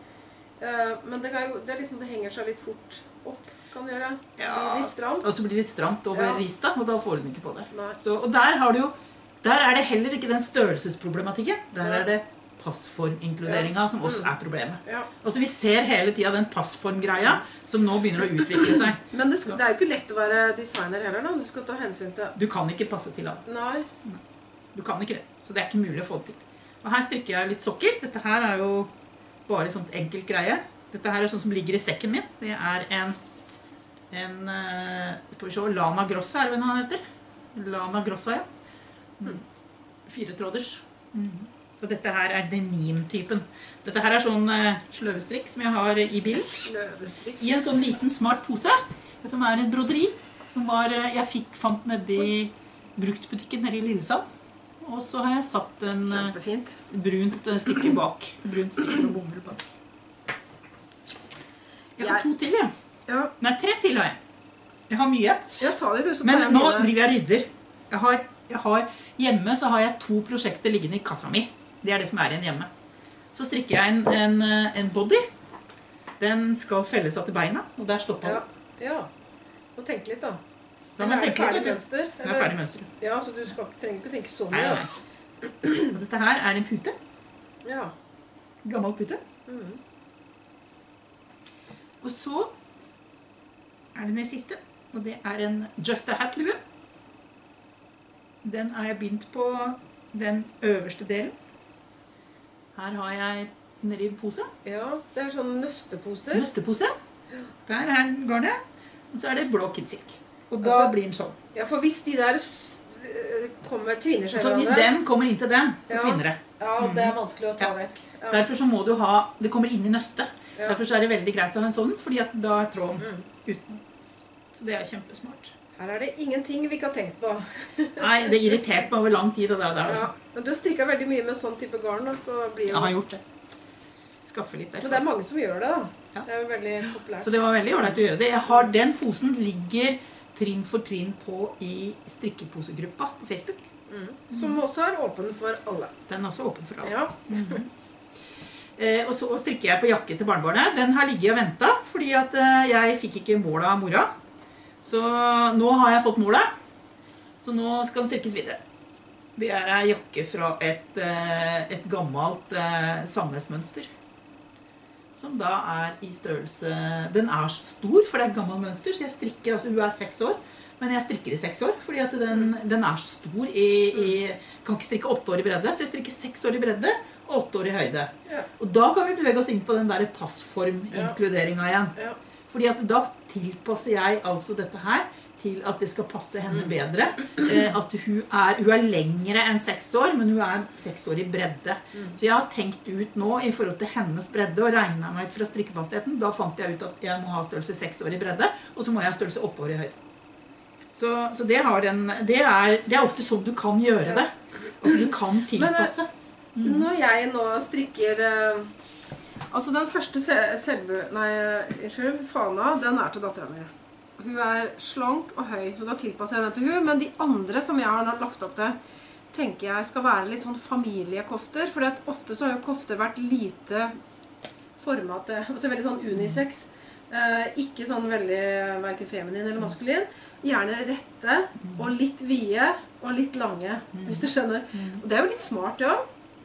Men det, jo, det er liksom det henger seg litt fort opp, kan du gjøre. Det blir litt stramt. Og så blir det litt stramt over ja. rista, og da får du den ikke på det. Så, og der har du jo, der er det heller ikke den størrelsesproblematikken. Der ja. er det passforminkluderingen ja. som også er problemet. Ja. Og så vi ser hele tiden den passformgreia som nå begynner å utvikle seg. Men det, det er jo ikke lett å være designer heller da, du skal ta hensyn til... Du kan ikke passe til alt. Nei. Du kan ikke det, så det er ikke mulig å få det til. Og her strikker jeg litt sokker. Dette her er jo... bare sånt enkelt greie. Dette her er sånn som ligger i sekken min. Det er en, en skal vi se, Lana Grossa er det hva den heter? Lana Grossa, ja. Mm. Fire tråders Og dette her er denim-typen. Dette her er sånn eh, sløvestrikk som jeg har i bil. Sløvestrikk. I en sånn liten smart pose, som er et broderi, som var, eh, jeg fikk, fant nede i bruktbutikken nede i Lillesand. Og så har jeg satt en eh, Kjempefint. brunt eh, stykke bak. Brunt stykke og bomull bak. Jeg har Jeg- to til, jeg. Ja, Nei, tre til har jeg. Jeg har mye. ja ta det du, så tar Men jeg nå mine. driver jeg og rydder. Jeg har, jeg har, hjemme så har jeg to prosjekter liggende i kassa mi. Det er det som er igjen hjemme. Så strikker jeg en, en, en body. Den skal felles av til beina, og der stopper Ja, den. ja. Må tenke litt da. Da må Eller jeg er det tenke litt, ferdig vet du. mønster? Det er eller? ferdig mønster. Ja, så du skal, trenger ikke tenke så Nei, mye. nei. Og dette her er en pute. da. Ja. Gammel pute. Mhm. Og så er det den siste, og det er en Just a Hat-lue. Den har jeg begynt på den øverste delen. Her har jeg nede i pose. Ja, det er sånne nøsteposer. Nøstepose. Der er garnet. Og så er det blå kidsilk. Og da Altså- blir den sånn. Ja, for hvis de der s- øh, kommer, tvinner seg Så hvis hverandre, den kommer inn til den, så Ja. tvinner det. Ja, det er vanskelig å ta Ja. vekk. Ja. Derfor så må du ha, det kommer inn i nøstet. Ja. Derfor så er det veldig greit å ha en sånn, fordi at da er tråden Mm. uten. Så det er kjempesmart. Her er det ingenting vi ikke har tenkt på. Nei, det irriterte meg over lang tid. Det der, der, altså. Ja. Men du har strikket veldig mye med sånn type garn, da, så blir Jeg jo... har gjort det. Skaffe litt Men det derfor. er mange som gjør det, da. Ja. Det er jo veldig populært. Så det var veldig ålreit å gjøre det. Jeg har den posen ligger trinn for trinn på i strikkeposegruppa på Facebook. Mm. Som også er åpen for alle. Den er også åpen for alle. Ja. Eh, og så strikker jeg på jakke til barnebarnet. Den har ligget og ventet, fordi at eh, jeg fikk ikke målet av mora. Så nå har jeg fått målet. Så nå skal den strikkes videre. Det er en jakke fra et, eh, et gammelt eh, sammensmønster. Som da er i størrelse... Den er så stor, for det er et gammelt mønster, så jeg strikker, altså hun er seks år, men jeg strikker i seks år, fordi at den, den er så stor i, i... Kan ikke strikke åtte år i bredde, så jeg strikker seks år i bredde og åtte år i høyde. Ja. Og da kan vi bevege oss inn på den der passform-inkluderingen igjen. Ja. Fordi at da tilpasser jeg altså dette her til at det skal passe henne bedre. Eh, at hun er, hun er lengre enn seks år, men hun er seks år i bredde. Så jeg har tenkt ut nå i forhold til hennes bredde og regnet meg ut fra strikkefastheten. Da fant jeg ut at jeg må ha størrelse seks år i bredde, og så må jeg ha størrelse åtte år i høyde. Så, så det, har den, det, er, det er ofte sånn du kan gjøre det. Altså du kan tilpasse. Når jeg nå strikker eh, altså den første se- selve nei, unnskyld, fana, den er til datteren min. Hun er slank og høy, så da tilpasser jeg den til hun. Men de andre som jeg har lagt opp til, tenker jeg skal være litt sånn familiekofter. For ofte så har jo kofter vært lite formet til, altså veldig sånn unisex. Eh, ikke sånn veldig hverken feminin eller maskulin. Gjerne rette og litt vide og litt lange, hvis du skjønner. Og det er jo litt smart, ja.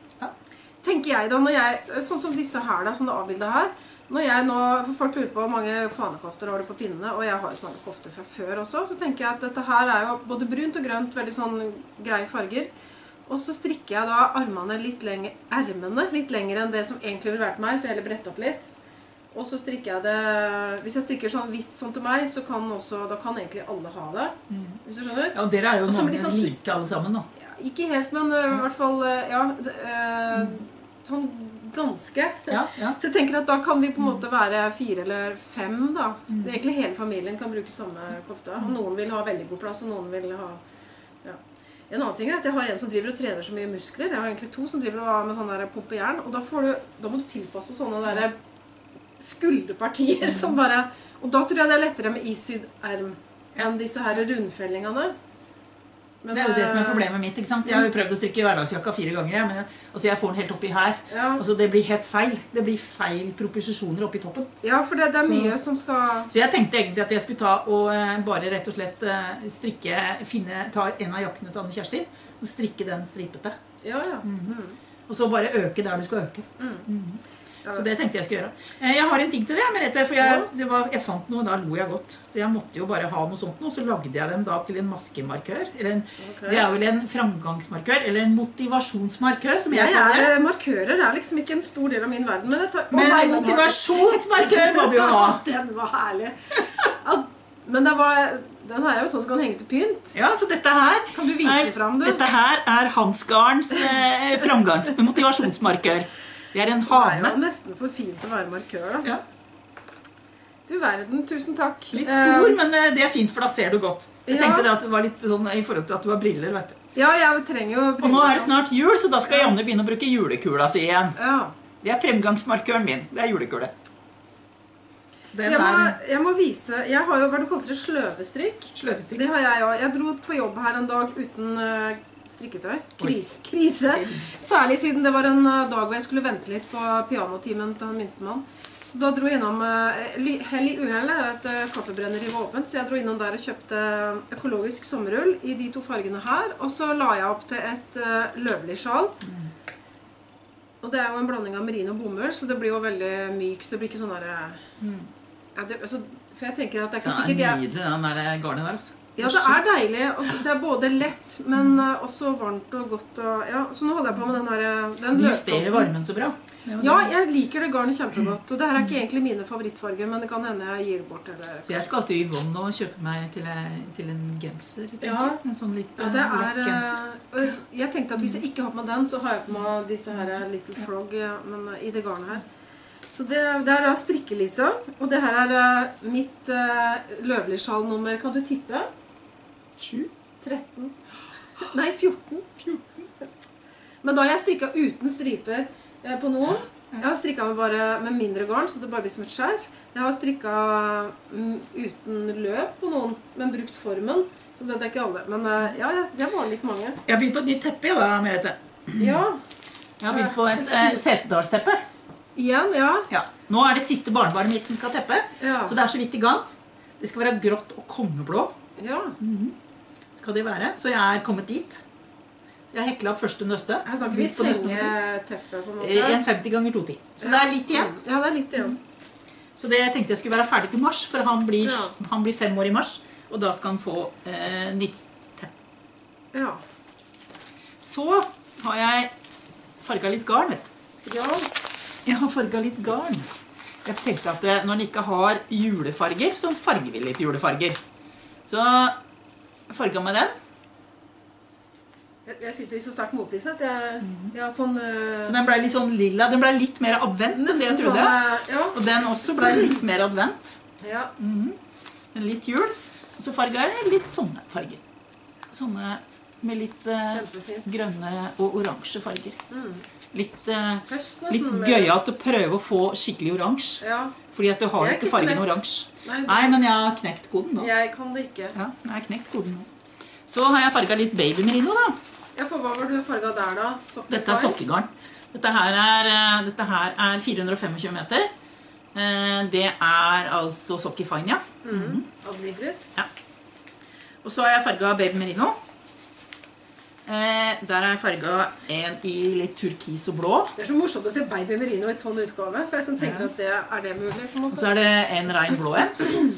Tenker jeg da, når jeg, sånn som disse her da, sånn det avbildet her, når jeg nå, for folk lurer på hvor mange fanekofter har du på pinnene, og jeg har jo så mange kofter fra før også, så tenker jeg at dette her er jo både brunt og grønt, veldig sånn greie farger. Og så strikker jeg da armene litt lenger, ermene litt lenger enn det som egentlig vil være til meg, for jeg heller brette opp litt. Og så strikker jeg det, hvis jeg strikker sånn hvitt sånn til meg, så kan også, da kan egentlig alle ha det, hvis du skjønner. Ja, dere er jo Og så mange blir det sånn- like alle sammen da. Ja, ikke helt, men uh, i hvert fall, uh, ja, det, uh, sånn ganske. Ja, ja. Så jeg tenker at da kan vi på en måte være fire eller fem da. Det er egentlig hele familien kan bruke samme kofte. Og noen vil ha veldig god plass, og noen vil ha... Ja. En annen ting er at jeg har en som driver og trener så mye muskler. Jeg har egentlig to som driver og har med sånn der pumpejern. Og da, får du, da må du tilpasse sånne der skulderpartier som bare... Og da tror jeg det er lettere med isydd erm enn disse her rundfellingene. Men, Det er jo det som er eh, problemet mitt, ikke sant? Jeg har jo prøvd å strikke hverdagsjakka fire ganger, men jeg, altså jeg får den helt oppi her. Ja. Altså det blir helt feil. Det blir feil proposisjoner oppi toppen. Ja, for det, det er Så- mye som skal... Så jeg tenkte egentlig at jeg skulle ta og eh, bare rett og slett eh, strikke, finne, ta en av jakkene til Anne Kjerstin, og strikke den stripete. Ja, ja. Mm. Og så bare øke der du skal øke. Mm. Ja. Så det tenkte jeg skulle gjøre. Eh, Jeg har en ting til det, Merete, for jeg, det var, jeg fant noe, da lo jeg godt. Så jeg måtte jo bare ha noe sånt nå, så lagde jeg dem da til en maskemarkør. Eller en, Ok. Det er vel en framgangsmarkør, eller en motivasjonsmarkør, som jeg Jeg kaller det. er, markører er liksom ikke en stor del av min verden, men jeg tar... Å, Men nei, en den har- motivasjonsmarkør må du jo ha. Den var herlig. Ja, men det var... Den her er jo sånn som kan henge til pynt. Ja, så dette her Kan du vise er, det fram, du? Dette her er Hans Garns eh, framgangs motivasjonsmarkør. Det er en Det er hane. jo nesten for fint til å være markør, da. Ja, Du verden, tusen takk. litt stor, Eh, men eh, det er fint, for da ser du godt. Jeg Ja. tenkte det at det var litt sånn i forhold til at du har briller, vet du. Ja, jeg trenger jo Og nå er det snart jul, så da skal Janne begynne å bruke julekula si igjen. Ja. Det er fremgangsmarkøren min. Det er julekule. Den Jeg må, er jeg må vise Jeg har jo hva du kalte det sløvestrikk. sløvestrikk. Det har jeg òg. Jeg dro på jobb her en dag uten eh, strikketøy. Krise. Krise. Særlig siden det var en eh, dag hvor jeg skulle vente litt på pianotimen til den minstemann. Så da dro jeg innom eh, ly- Hell i uhellet er at eh, kaffebrenneri var åpent, så jeg dro innom der og kjøpte økologisk sommerull i de to fargene her. Og så la jeg opp til et uh, løvlig sjal. Og det er jo en blanding av merino og bomull, så det blir jo veldig mykt. Så det blir ikke sånn der... Mm. Ja, det, altså, for jeg tenker at det er ikke Den er sikkert jeg... nydelig, den der garnet der, altså. Ja, det er deilig. Også, det er både lett, men uh, også varmt og godt. Og, ja, så nå holder jeg på med den her... Den De justerer løsdåpen. varmen så bra. Det var Ja, det. jeg liker det garnet kjempegodt. Og det her er ikke egentlig mine favorittfarger, men det kan hende jeg gir det bort. Eller... Så jeg skal til Yvonne og kjøpe meg til, til en genser, tenker Ja. jeg. En sånn litt Ja, det eh, er... lett genser. uh, Jeg tenkte at hvis jeg ikke har på meg den, så har jeg på meg disse her Little Frog, ja, men uh, i det garnet her. Så det, det er da strikkelisa, og det her er uh, mitt uh, løvlig sjal-nummer. Kan du tippe? Sju? tretten. Nei, fjorten. Men da har jeg strikket uten striper eh, på noen. Jeg har strikket med, bare, med mindre garn, så det bare blir som et skjerf. Jeg har strikket mm, uten løp på noen, men brukt formen. Så det er ikke alle. Men eh, ja, jeg- det var litt mange. Jeg har begynt på et nytt teppe, ja, da, Merete. Ja, Jeg har begynt på et eh, Setedalsteppe. igjen, ja. Ja. Nå er det siste barnebarnet mitt som skal teppe, Ja, så det er så vidt i gang. Det skal være grått og kongeblå, ja. skal det være. Så jeg er kommet dit. Jeg har heklet opp første nøste. Her snakker vi Begynt på neste nummer. sengeteppe på en måte. Eh, En femti ganger to ti. Så det er litt igjen. Ja, det er litt igjen. Så det jeg tenkte jeg skulle være ferdig til mars, for han blir, Ja. han blir fem år i mars, og da skal han få eh, nytt teppe. Ja. Så har jeg farget litt garn, vet du. Ja, Jeg har farget litt garn. Jeg tenkte at det, når den ikke har julefarger, så farger vi litt julefarger. Så jeg farget med den. jeg, jeg sitter i så sterkt motlyset at jeg... Ja, sånn... eh, Så den ble litt sånn lilla. Den ble litt mer advent enn det jeg nesten trodde. sånn, eh, ja. Og den også ble litt mer advent. Ja. Litt jul. Og så farget jeg litt sånne farger. Sånne med litt eh, Kjempefint. grønne og oransje farger. Litt, eh, Høst litt nesten. med- gøyalt å prøve å få skikkelig oransje. Ja. Fordi at du har Det er ikke ikke så fargen lett. oransje. Nei, Nei, men jeg har knekt koden nå. jeg kan det ikke. Ja, jeg har knekt koden nå. Så har jeg farget litt babymerino da. Ja, for hva var du farget der da? Sokkefar? Dette er sokkegarn. Dette her er, eh, dette her er fire hundre og tjuefem meter. Eh, Det er altså Sokkefine, ja. Mm. Adlibris. Og så har jeg farget babymerino. Eh, Der har jeg farget en i litt turkis og blå. Det er så morsomt å se baby merino i et sånn utgave, for jeg sånn tenker Ja. at det er det mulig, på en Og måte. så er det en rein blå en.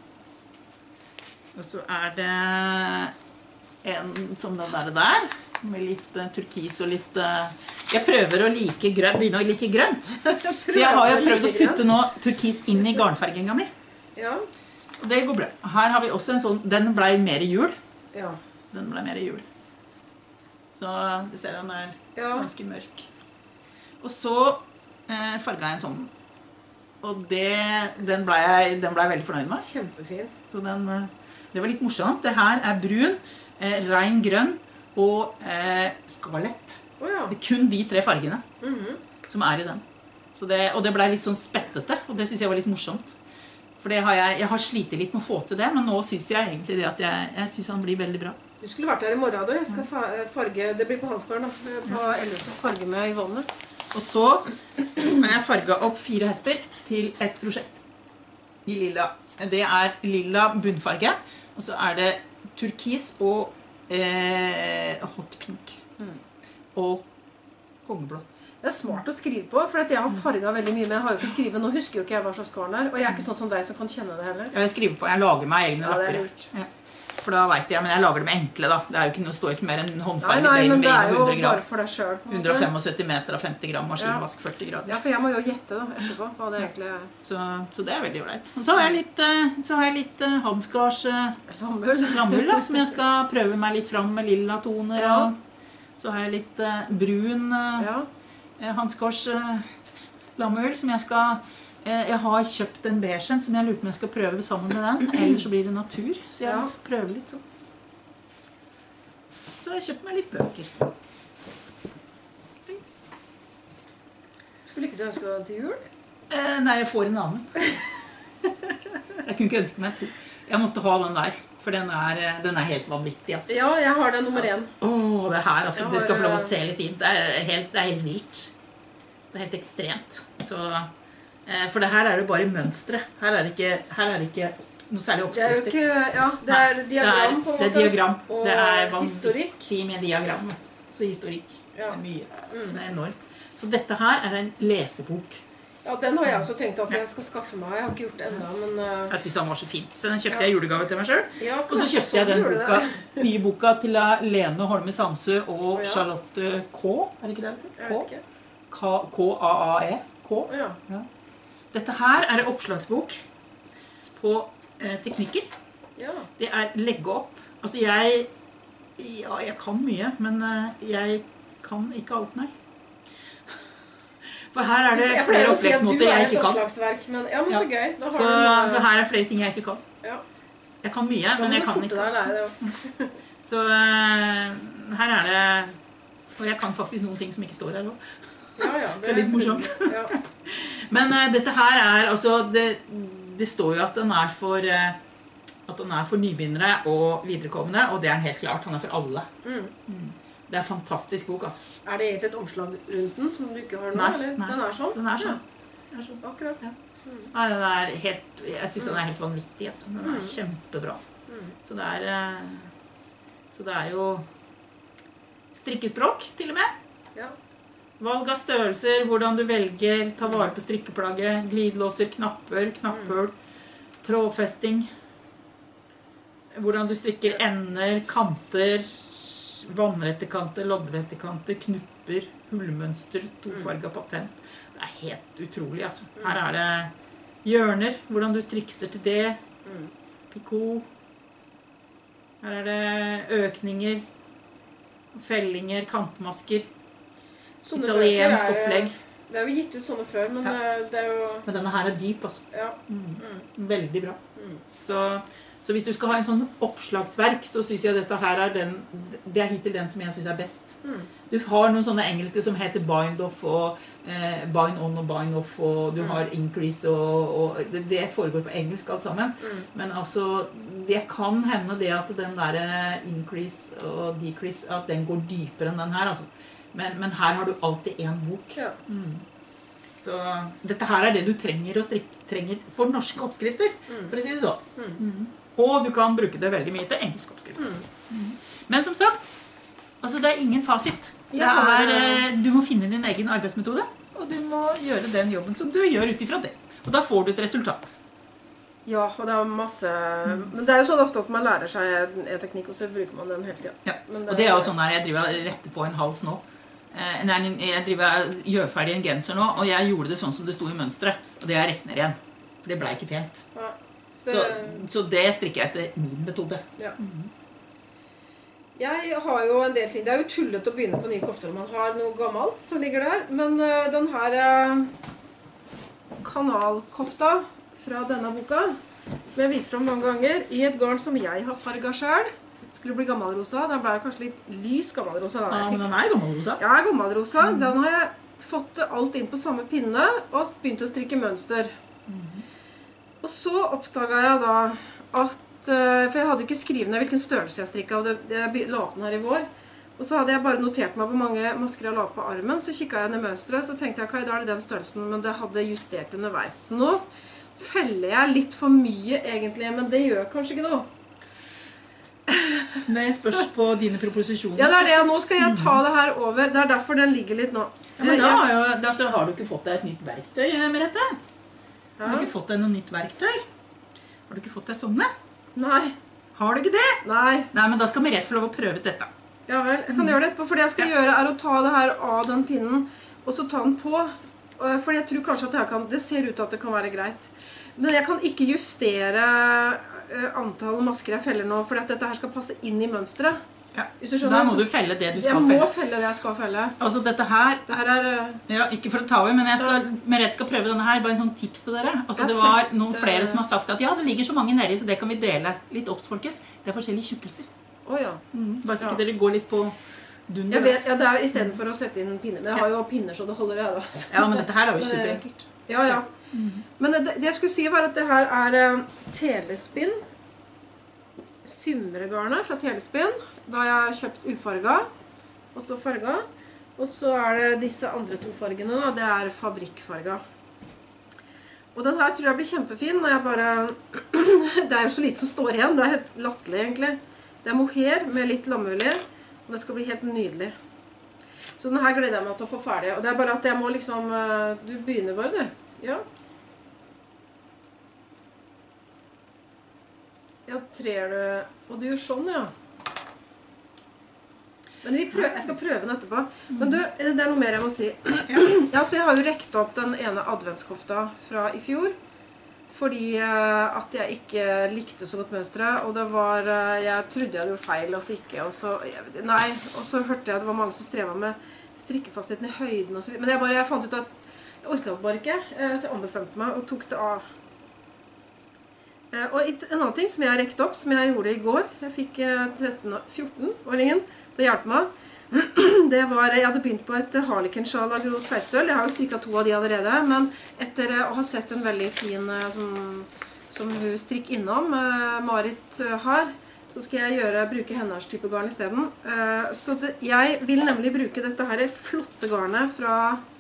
Og så er det en som den der der, med litt eh, turkis og litt... eh, jeg prøver å like grønt, begynne å like grønt. Så jeg har jo prøvd å putte nå turkis inn i garnfarginga mi. Ja. Og det går bra. Her har vi også en sånn, den ble mer jul. Ja. Den ble mer jul. Så du ser den er Ja. ganske mørk. Og så eh, farget jeg en sånn. Og det, den ble jeg, den ble jeg veldig fornøyd med. Kjempefin. Så den, eh, det var litt morsomt. Det her er brun, eh, rein grønn og eh, skalett. Åja. Det er kun de tre fargene Mhm. som er i den. Så det, og det ble litt sånn spettete, og det synes jeg var litt morsomt. For det har jeg, jeg har slitet litt med å få til det, men nå synes jeg egentlig det at jeg, jeg synes han blir veldig bra. Du skulle vært her i morgen, da. Jeg skal fa- farge, det blir på Hansgarden, da. På L S og farge med Yvonne. Og så har jeg farget opp fire hesper til et prosjekt i lilla. Det er lilla bunnfarge, og så er det turkis og eh, hot pink. Og kongeblå. Det er smart å skrive på, for at jeg har farget veldig mye, men jeg har jo ikke skrivet. Nå husker jo ikke jeg hva slags garn er, og jeg er ikke sånn som deg som kan kjenne det heller. Ja, jeg skriver på, jeg lager meg egne Ja, det er lapper. lurt. Ja. for da vet jeg, men jeg lager det med enkle da. Det er jo ikke noe, står ikke mer enn håndferdig. Nei, nei, men det er jo hundre gram. bare for deg selv. hundre og syttifem meter av femti gram, maskinvask førti grader. Ja, for jeg må jo gjette da, etterpå, hva det egentlig er. Så, så det er veldig greit. Og så har jeg litt, så har jeg litt uh, Hanskars uh, lammull, lammull da, som jeg skal prøve meg litt fram med lilla toner. Ja. Og så har jeg litt uh, brun uh, Ja. Hanskars uh, lammull som jeg skal... Jeg har kjøpt en beige som jeg lurer på om jeg skal prøve sammen med den. Ellers så blir det natur, så jeg Ja. skal prøve litt sånn. Så jeg har kjøpt meg litt bøker. Skulle ikke du ønske deg den til jul? Eh, nei, jeg får en annen. Jeg kunne ikke ønske meg to. Jeg måtte ha den der, for den er, den er helt vanvittig. Altså. Ja, jeg har den nummer én. Åh, det her, altså, Jeg du skal har, få lov å se litt inn. Det er helt, det er helt vilt. Det er helt ekstremt. Så, eh, for det her er det bare mønstre. Her er det ikke, her er det ikke noe særlig Det er jo oppskrifter. ikke, ja, det er Nei, diagram på en det er, måte. det er diagram. Og det er historikk. vanvittig med diagram. Vet du. Så historikk. Ja. Det er mye. Det er enormt. Så dette her er en lesebok. Ja, den har jeg også tenkt at jeg skal skaffe meg. Jeg har ikke gjort det enda, men... Uh, Jeg synes den var så fin. Så den kjøpte Ja. jeg i julegave til meg selv. ja, Og så kjøpte jeg den boka, nye boka til Lene Holme Samsø og Ja. Charlotte K. Er det ikke det? Vet du? Jeg vet ikke. K K-A-A-E. K. Ja. Dette her er en oppslagsbok på eh, teknikker. Ja. Det er legge opp. Altså jeg, ja, jeg kan mye, men eh, jeg kan ikke alt, nei. For her er det Jeg flere pleier å si at oppleggsmåter du er jeg et ikke kan. oppslagsverk, men, ja, men Ja. så gøy. Da har Så, du noe- så her er flere ting jeg ikke kan. Ja. Jeg kan mye, Da men må jeg du kan forte ikke. deg å lære det. Så eh, her er det, og jeg kan faktisk noen ting som ikke står her også. Ja, ja. Så litt morsomt. Ja. Men uh, dette her er, altså, det, det står jo at den er for, uh, at den er for nybegynnere og viderekommende, og det er den helt klart, han er for alle. Mm. Mm. Det er en fantastisk bok, altså. Er det egentlig et omslag rundt den som du ikke har nå? Nei, eller? nei. Den er sånn? Den er sånn. Ja. Akkurat. Ja. Nei, den er helt, jeg synes den er helt vanvittig, altså. Den er Mm. kjempebra. Mm. Så det er, uh, så det er jo strikkespråk, til og med. Ja. Valg av størrelser, hvordan du velger, ta vare på strikkeplagget, glidelåser, knapper, knapphull, trådfesting, hvordan du strikker ender, kanter, vannrette kanter, loddrette kanter, knupper, hullmønster, tofarget patent. Det er helt utrolig, altså. Her er det hjørner, hvordan du trikser til det, Mm. pikot. Her er det økninger, fellinger, kantmasker. Sånne Italiensk bøker er, opplegg. Det er jo gitt ut sånne før, men Ja. eh, det er jo... Men denne her er dyp, altså. Ja. Mm. Mm. Veldig bra. Mm. Så, så hvis du skal ha en sånn oppslagsverk, så synes jeg dette her er den, det er hittil den som jeg synes er best. Mm. Du har noen sånne engelske som heter bind off, og eh, bind on og bind off, og du Mm. har increase, og, og det, det foregår på engelsk alt sammen. Mm. Men altså, det kan hende det at den der increase og decrease, at den går dypere enn den her, altså. Men, men her har du alltid en bok. Ja. Mm. Så dette her er det du trenger, å strikke, trenger for norske oppskrifter, Mm. for å si det sånn. Mm. Mm. Og du kan bruke det veldig mye til engelske oppskrifter. Mm. Men som sagt, altså det er ingen fasit. Det Jeg har, er, eh, du må finne din egen arbeidsmetode, og du må gjøre den jobben som du gjør utifra det. Og da får du et resultat. Ja, og det er masse... Men det er jo sånn ofte at man lærer seg en teknikk, og så bruker man den hele tiden. Ja. Men Og det er jo sånn der, jeg driver og retter på en hals nå. Eh, nei, jeg driver og gjør ferdig en genser nå, og jeg gjorde det sånn som det sto i mønstret. Og det jeg rekner igjen. For det ble ikke pent. Ja. Så Så, det, så det strikker jeg etter min metode. ja. Jeg har jo en del ting. Det er jo tullet å begynne på nye kofter når man har noe gammelt som ligger der. Men uh, den her uh, kanalkofta fra denne boka, som jeg viser om mange ganger, i et garn som jeg har farget selv, skulle bli gammelrosa. Den ble kanskje litt lys gammelrosa da. Ja, Jeg men fikk... den er gammelrosa. Ja, gammelrosa. Den har jeg fått alt inn på samme pinne, og begynt å strikke mønster. Og så oppdaget jeg da at, for jeg hadde ikke skrivet ned hvilken størrelse jeg strikket, og det, jeg la opp den her i vår. Og så hadde jeg bare notert meg hvor mange masker jeg la på armen, så kikket jeg ned i mønstret, så tenkte jeg, ok, da er det den størrelsen, men det hadde justert underveis. Så nå feller jeg litt for mye egentlig, men det gjør kanskje ikke noe. Det spørs på dine proposisjoner. Ja, det er det. Nå skal jeg ta det her over. Det er derfor den ligger litt nå. Ja, men da, har jo, da så har du ikke fått deg et nytt verktøy, Merete. Har du ikke fått deg noe nytt verktøy? Har du ikke fått deg sånne? Nei. Har du ikke det? Nei. Nei, men da skal Merete få lov å prøve ut dette. Ja vel, jeg kan gjøre det etterpå, for det jeg skal Ja. gjøre er å ta det her av den pinnen, og så ta den på, for jeg tror kanskje at det, her kan, det ser ut til at det kan være greit. Men jeg kan ikke justere antall masker jeg feller nå, for at dette her skal passe inn i mønstret. Ja. Hvis du skjønner, Da må du felle det du skal jeg må felle. felle det jeg skal felle. Altså dette her, Det her er... ja, ikke for å ta over, men jeg skal, Merete skal prøve denne her, bare en sånn tips til dere. Altså Jeg det har var sett, noen flere som har sagt at ja, det ligger så mange nedi, så det kan vi dele litt opps, folkens. Det er forskjellige tjukkelser. Åja. Mm. Bare så ikke Ja. dere går litt på dunder. Jeg vet, ja, det er i stedet for å sette inn pinner, men jeg har jo pinner så det holder jeg da. Så. Ja, men dette her er jo Men, superenkelt. Ja, ja. Men det, det jeg skulle si var at det her er uh, telespinn. Symregarnet fra telespinn. Da har jeg kjøpt ufarga, og så farga. Og så er det disse andre to fargene da, det er fabrikkfarga. Og den her tror jeg blir kjempefin når jeg bare... det er jo så lite som står igjen, det er helt latterlig egentlig. Det er mohair med litt lammeolje, og det skal bli helt nydelig. Så den her gleder jeg meg til å få ferdig. Og det er bare at jeg må liksom... uh, du begynner bare, du. Ja. Ja, trer du... Og du gjør sånn, ja. Men vi prøver, jeg skal prøve den etterpå. Men du, det er noe mer jeg må si. Ja, så jeg har jo rekt opp den ene adventskofta fra i fjor. Fordi uh, at jeg ikke likte så godt mønstret. Og det var... Uh, jeg trodde jeg hadde gjort feil, og så ikke. Og så, nei, og så hørte jeg at det var mange som strevet med strikkefastheten i høyden og så videre. Men jeg, bare, jeg fant ut at jeg orket bare ikke. Uh, så jeg ombestemte meg og tok det av. Uh, og en annen ting som jeg har rekt opp, som jeg gjorde i går. Jeg fikk uh, tretten-fjorten-åringen. Det hjalp meg. Det var, jeg hadde begynt på et harlekin-sjal av Gro Tveitstøl. Jeg har jo strikket to av de allerede, men etter å ha sett en veldig fin som, som hun strikk innom, Marit har, så skal jeg gjøre, bruke hennes type garn i stedet. Så det, jeg vil nemlig bruke dette her flotte garnet fra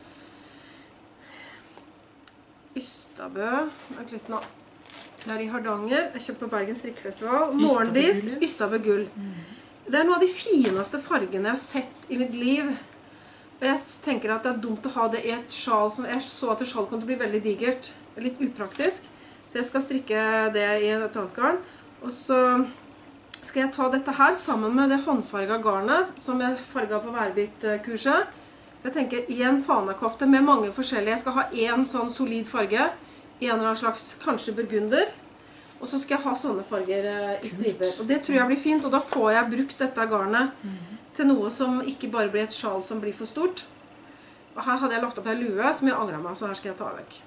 Ystabø. Vent litt nå. Det er i Hardanger. Jeg kjøper på Bergen Strikkfestival. Morgendis, Ystabø Gull. Det er noe av de fineste fargene jeg har sett i mitt liv. Og jeg tenker at det er dumt å ha det i et sjal som... Jeg så at et sjal kan bli veldig digert. Litt upraktisk. Så jeg skal strikke det i et annet garn. Og så skal jeg ta dette her sammen med det håndfarga garnet som jeg farget på værbit-kurset. Jeg tenker en fanakofte med mange forskjellige. Jeg skal ha en sånn solid farge. En eller annen slags kanskje burgunder. Og så skal jeg ha sånne farger i striper. Og det tror jeg blir fint, og da får jeg brukt dette garnet til noe som ikke bare blir et sjal som blir for stort. Og her hadde jeg lagt opp en lue som jeg angret meg, så her skal jeg ta vekk.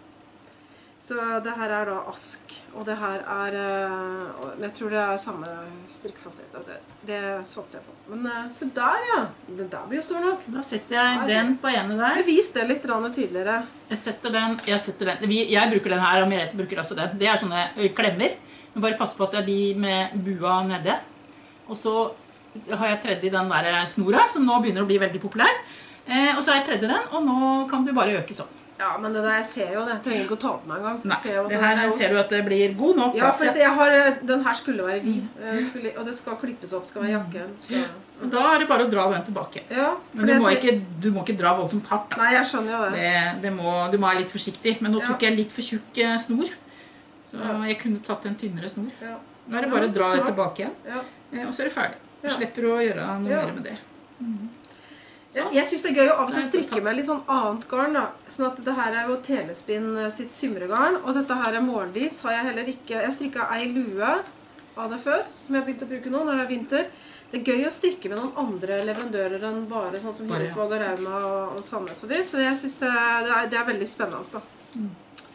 Så det her er da ask, og det her er, jeg tror det er samme strikkfasthet. Det, det satser jeg på. Men se der, ja. Den der blir jo stor nok. Da setter jeg den på ene der. Vis det litt tydeligere. Jeg setter den, jeg setter den. Jeg bruker den her, og Merete bruker også den. Det er sånne klemmer. Men bare pass på at det er de med bua nede. Og så har jeg tredd i den der snora, som nå begynner å bli veldig populær. Eh, og så har jeg tredd i den, og nå kan du bare øke sånn. Ja, men det der, jeg ser jo det. Jeg trenger ikke å ta på meg en gang. Nei, det her ser du at det blir god nok ja, plass. for jeg har, den her skulle være vid. Skulle, og det skal klippes opp, skal være jakke. Skal, og da er det bare å dra den tilbake. Ja, men du må, ikke, du må ikke dra voldsomt hardt. Da. Nei, jeg skjønner jo det. det, det må, du må være litt forsiktig. Men nå tok jeg litt for tjukk snor. Så jeg kunne tatt en tynnere snor. Ja. Nå er det bare å dra det tilbake igjen. Ja. Og så er det ferdig. Du slipper å gjøre noe ja. mer med det. Mm. Jeg, jeg synes det er gøy å av og til strikke med litt sånn annet garn da. Sånn at dette her er jo Telespinn sitt symregarn, og dette her er Morgendis. Har jeg heller ikke, jeg strikket ei lue av det før, som jeg har begynt å bruke nå når det er vinter. Det er gøy å strikke med noen andre leverandører enn bare sånn som Hillesvåg og Rauma og, og Sandnes og de. Så jeg synes det, det, er, det er veldig spennende da. Mm.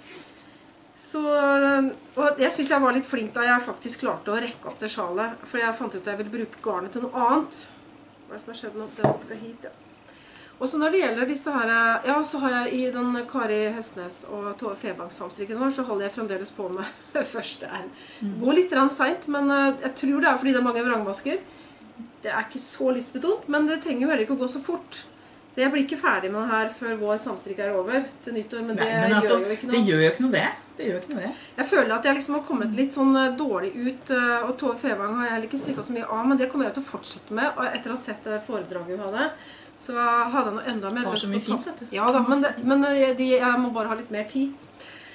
Så, og jeg synes jeg var litt flink da jeg faktisk klarte å rekke opp det sjalet, for jeg fant ut at jeg ville bruke garnet til noe annet. Hva er det som har skjedd nå? Den skal hit, ja. Og så når det gjelder disse her, ja, så har jeg i den Kari Hestnes og Tove Febanks samstrikken vår, så holder jeg fremdeles på med første R. Går litt sent, men jeg tror det er fordi det er mange vrangmasker. Det er ikke så lystbetont, men det trenger jo heller ikke å gå så fort. Så jeg blir ikke ferdig med det her før vår samstrikk er over til nyttår, men det, Nei, men altså, gjør jo ikke noe. Det gjør jo ikke noe det. Det gjør ikke noe det. Jeg føler at jeg liksom har kommet litt sånn dårlig ut, og Tove Febang har jeg heller ikke strikket så mye av, men det kommer jeg til å fortsette med, og etter å ha sett foredraget hun hadde, så hadde jeg noe enda mer lyst til å ta. Fint, ja da, men, det, men de, jeg må bare ha litt mer tid.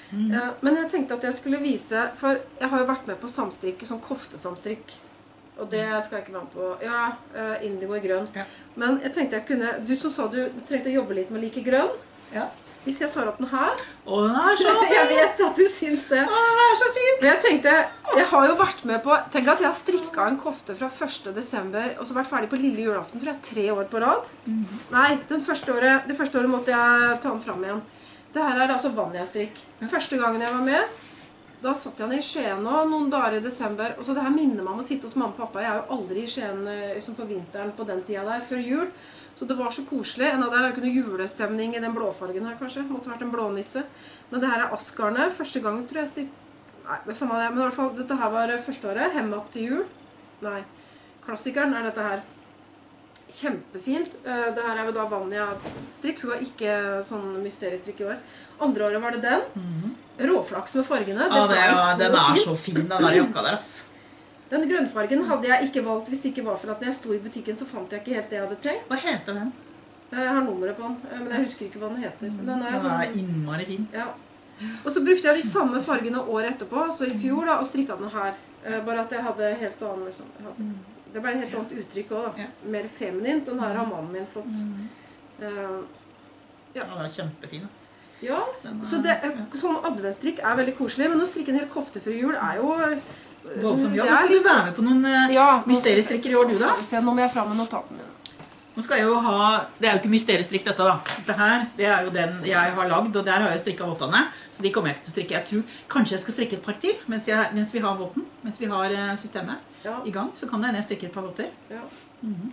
Mm. Eh, Men jeg tenkte at jeg skulle vise, for jeg har jo vært med på samstrikk, sånn koftesamstrikk. Og det skal jeg ikke være med på. Ja, eh, indigo i grønn. Ja. Men jeg tenkte jeg kunne, du som sa du trengte å jobbe litt med like grønn. Ja. Hvis jeg tar opp den her. Å, den er så fin! Jeg vet at du syns det. Å, den er så fin! Men jeg tenkte, jeg har jo vært med på, tenk at jeg har strikket en kofte fra første desember, og så vært ferdig på lille julaften, tror jeg, tre år på rad. Mm. Nei, den første året, det første året måtte jeg ta den frem igjen. Det her er altså Vanja-strikk. Første gangen jeg var med, da satt jeg ned i Skien nå, noen dager i desember, og så det her minner meg om å sitte hos mamma og pappa. Jeg er jo aldri i Skien liksom på vinteren på den tida der, før jul. Så det var så koselig. En av der er ikke noe julestemning i den blåfargen her, kanskje. Måtte vært en blånisse. Men det her er Asgarne. Første gangen tror jeg strikk... Nei, det er samme det. Men i hvert fall, dette her var første året. Hemmet til jul. Nei, klassikeren er dette her. Kjempefint. Eh, Det her er jo da Vanja-strikk. Hun har ikke sånn mysteriestrikk i år. Andre året var det den. Mhm. Råflaks med fargene. Ja, Det det ble er, så den er fint. så fin, den der jakka der, ass. Den grønnfargen hadde jeg ikke valgt hvis det ikke var for at når jeg sto i butikken så fant jeg ikke helt det jeg hadde tenkt. Hva heter den? Jeg har nummeret på den, eh, men jeg husker ikke hva den heter. Men den er Den er sånn... innmari fin. Ja. Og så brukte jeg de samme fargene året etterpå, så i fjor da, og strikket den her. Eh, Bare at jeg hadde helt annen, liksom. jeg hadde- Det ble et helt annet uttrykk også da. Ja. Mer feminint. Den her har mannen min fått. Eh, Ja, den er kjempefin, ass. Ja, Den er, så det, ja. sånn adventsstrikk er veldig koselig, men å strikke en hel kofte før jul er jo... eh, Voldsomt, ja. det Men er skal du litt- være med på noen eh, Ja, nå- mysteriestrikker i år, du da? Skal vi se, nå må jeg fram med notatene mine. Nå skal jeg jo ha, det er jo ikke mysteriestrikk dette da. Dette her, det er jo den jeg har lagd, og der har jeg strikket vottene. Så de kommer jeg ikke til å strikke. Jeg tror kanskje jeg skal strikke et par til, mens, jeg, mens vi har votten, mens vi har eh, systemet Ja, i gang. Så kan det hende jeg strikker et par votter. ja. Mhm.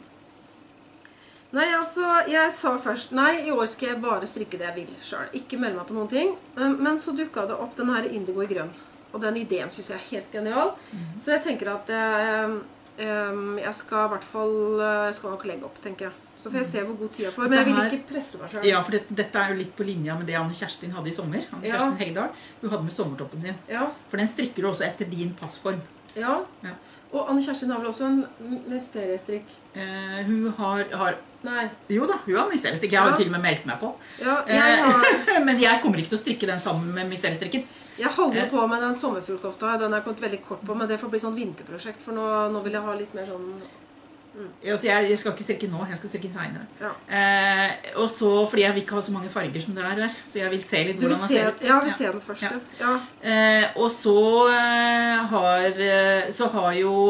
Nei, altså, jeg sa først, nei, i år skal jeg bare strikke det jeg vil selv. Ikke melde meg på noen ting. Um, Men så dukket det opp den her indigo i grønn. Og den ideen synes jeg er helt genial. Så jeg tenker at jeg, um, jeg skal i hvert fall, jeg skal nok legge opp, tenker jeg. Så får jeg se hvor god tid jeg får. Men jeg vil ikke presse meg selv. Ja, for det, dette er jo litt på linja med det Anne Kjerstin hadde i sommer. Anne Ja. Kjerstin Hegdal. Hun hadde med sommertoppen sin. Ja, For den strikker du også etter din passform. ja. Ja. Og Anne Kjerstin har vel også en mysteriestrikk. Eh, hun har, har, Nei, jo da, hun har mysteriestrikk. Jeg har Ja. jo til og med meldt meg på. ja, jeg har... Eh, Men jeg kommer ikke til å strikke den sammen med mysteriestrikken. Jeg holder på med den sommerfuglkofta. Den har jeg kommet veldig kort på, men det får bli sånn vinterprosjekt, for nå, nå vil jeg ha litt mer sånn... Altså, jeg, jeg skal ikke strikke nå, jeg skal strikke senere. Ja. Eh, og så, fordi jeg vil ikke ha så mange farger som det er der, så jeg vil se litt Du vil hvordan se, den ser ut. ja, jeg vil Ja. se den første. Ja. Ja. Eh, og så, eh, har, eh, så har jo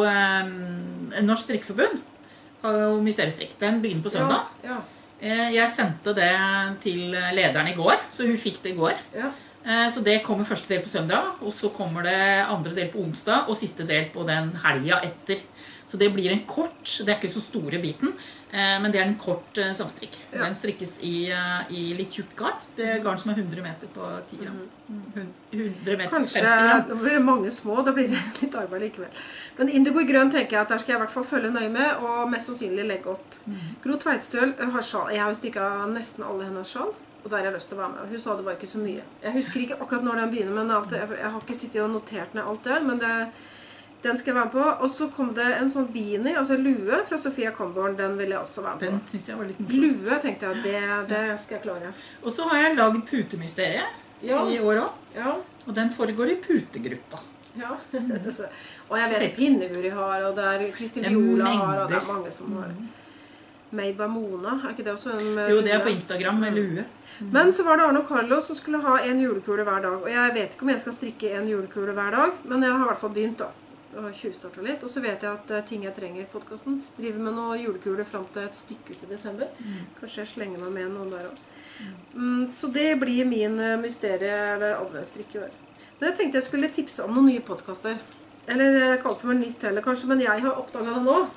eh, Norsk Strikkforbund har jo mysteriestrikk. Den begynner på søndag. Ja, ja, Eh, jeg sendte det til lederen i går, så hun fikk det i går. ja. Eh, Så det kommer første del på søndag, og så kommer det andre del på onsdag, og siste del på den helga etter. Så det blir en kort, det er ikke så store biten, eh, men det er en kort eh, samstrikk. Ja. Den strikkes i, eh, i litt tjukk garn. Det er garn som er hundre meter på ti gram. Hun- hundre meter på Kanskje femti gram. det blir mange små, da blir det litt arbeid likevel. Men indigo i grønn tenker jeg at der skal jeg i hvert fall følge nøye med, og mest sannsynlig legge opp. Gro Tveitstøl har sjal. Jeg har jo stikket nesten alle hennes sjal, og der har jeg lyst til å være med. Hun sa det var ikke så mye. Jeg husker ikke akkurat når den begynner, men alt det, jeg har ikke sittet og notert ned alt det, men det, den skal jeg være med på. Og så kom det en sånn beanie, altså lue fra Sofia Comborn, den vil jeg også være med Den på. synes jeg var litt morsom. Lue tenkte jeg, det, det skal jeg klare. Og så har jeg lagd putemysteriet Ja. i år også, Ja. og den foregår i putegruppa. Ja, det er så- og jeg vet at Pinneguri har, og det er Kristin Det er Viola har, og det er mengder. mange som har. Made by Mona, er ikke det også en med Jo, det er lue? på Instagram med lue. Men så var det Arne og Carlo som skulle ha en julekule hver dag, og jeg vet ikke om jeg skal strikke en julekule hver dag, men jeg har i hvert fall begynt da, og tjuvstartet litt, og så vet jeg at eh, ting jeg trenger i podcasten, driver med noen julekuler frem til et stykke ut i desember. Kanskje jeg slenger meg med noen der også. Mm, så det blir min eh, mysterie, eller adventsstrikk i år. Men jeg tenkte jeg skulle tipse om noen nye podcaster. Eller eh, kalle det som er nytt heller kanskje, men jeg har oppdaget det nå.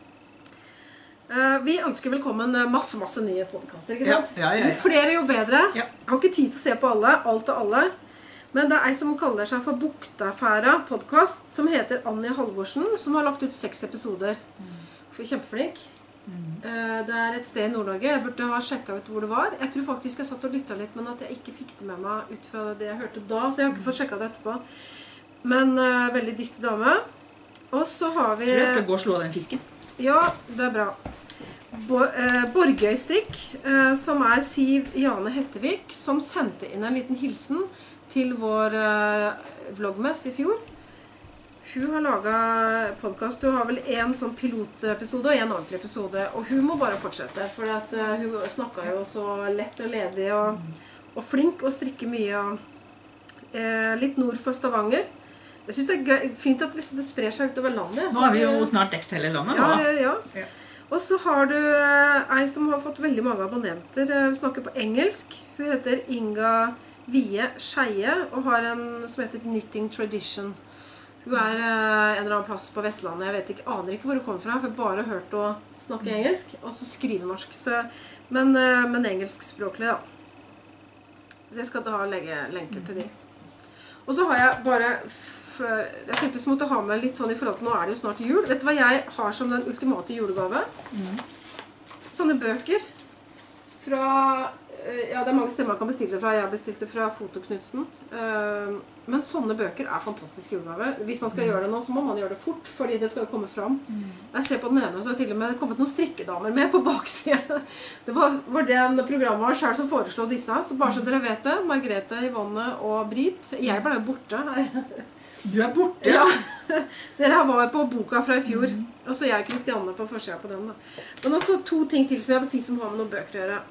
Eh, Vi ønsker velkommen eh, masse, masse nye podcaster, ikke sant? Ja, ja, ja, ja. Jo flere, jo bedre. Ja. Jeg har ikke tid til å se på alle, alt til alle. Men det er ei som kaller seg for Buktafæra podcast, som heter Anja Halvorsen, som har lagt ut seks episoder. For kjempeflink. Eh, Det er et sted i Nord-Norge. Jeg burde ha sjekket ut hvor det var. Jeg tror faktisk jeg satt og lyttet litt, men at jeg ikke fikk det med meg ut fra det jeg hørte da. Så jeg har ikke fått sjekket det etterpå. Men eh, veldig dyktig dame. Og så har vi... Jeg tror jeg skal gå og slå av den fisken. Ja, det er bra. Bo, eh, Borgøystrikk, eh, som er Siv Jane Hettevik, som sendte inn en liten hilsen til vår uh, vlogmess i fjor. Hun har laget podcast, hun har vel en sånn pilotepisode og en ordentlig episode, og hun må bare fortsette, for at, uh, hun snakket jo så lett og ledig og, og flink og strikker mye og, uh, litt nord for Stavanger. Jeg synes det er gøy, fint at det sprer seg utover landet. Nå har vi jo snart dekt hele landet. Ja, ja, ja. Og så har du uh, ei som har fått veldig mange abonnenter, hun snakker på engelsk. Hun heter Inga Vie Skeie og har en som heter Knitting Tradition. Hun er uh, en eller annen plass på Vestlandet. Jeg vet ikke, aner ikke hvor hun kommer fra, for jeg har bare hørt henne snakke engelsk, og så skrive norsk. Så, men, uh, men engelskspråklig, da. Så jeg skal da legge lenker til de. Og så har jeg bare, før, jeg tenkte jeg måtte ha med litt sånn i forhold til, nå er det jo snart jul. Vet du hva jeg har som den ultimate julegave? Mm. Sånne bøker fra... Ja, det er mange stemmer man kan bestille fra. Jeg har bestilt det fra Fotoknutsen. Men sånne bøker er fantastisk julegave. Hvis man skal gjøre det nå, så må man gjøre det fort, fordi det skal komme fram. Jeg ser på den ene, så har til og med kommet noen strikkedamer med på baksiden. Det var, var den programmet selv som foreslo disse, så bare så dere vet det. Margrethe, Yvonne og Brit. Jeg ble borte her. Du er borte? Ja. Dere var på boka fra i fjor. Og så jeg og Kristianne på forsiden på den. Da. Men også to ting til som jeg vil si som har med noen bøker å gjøre.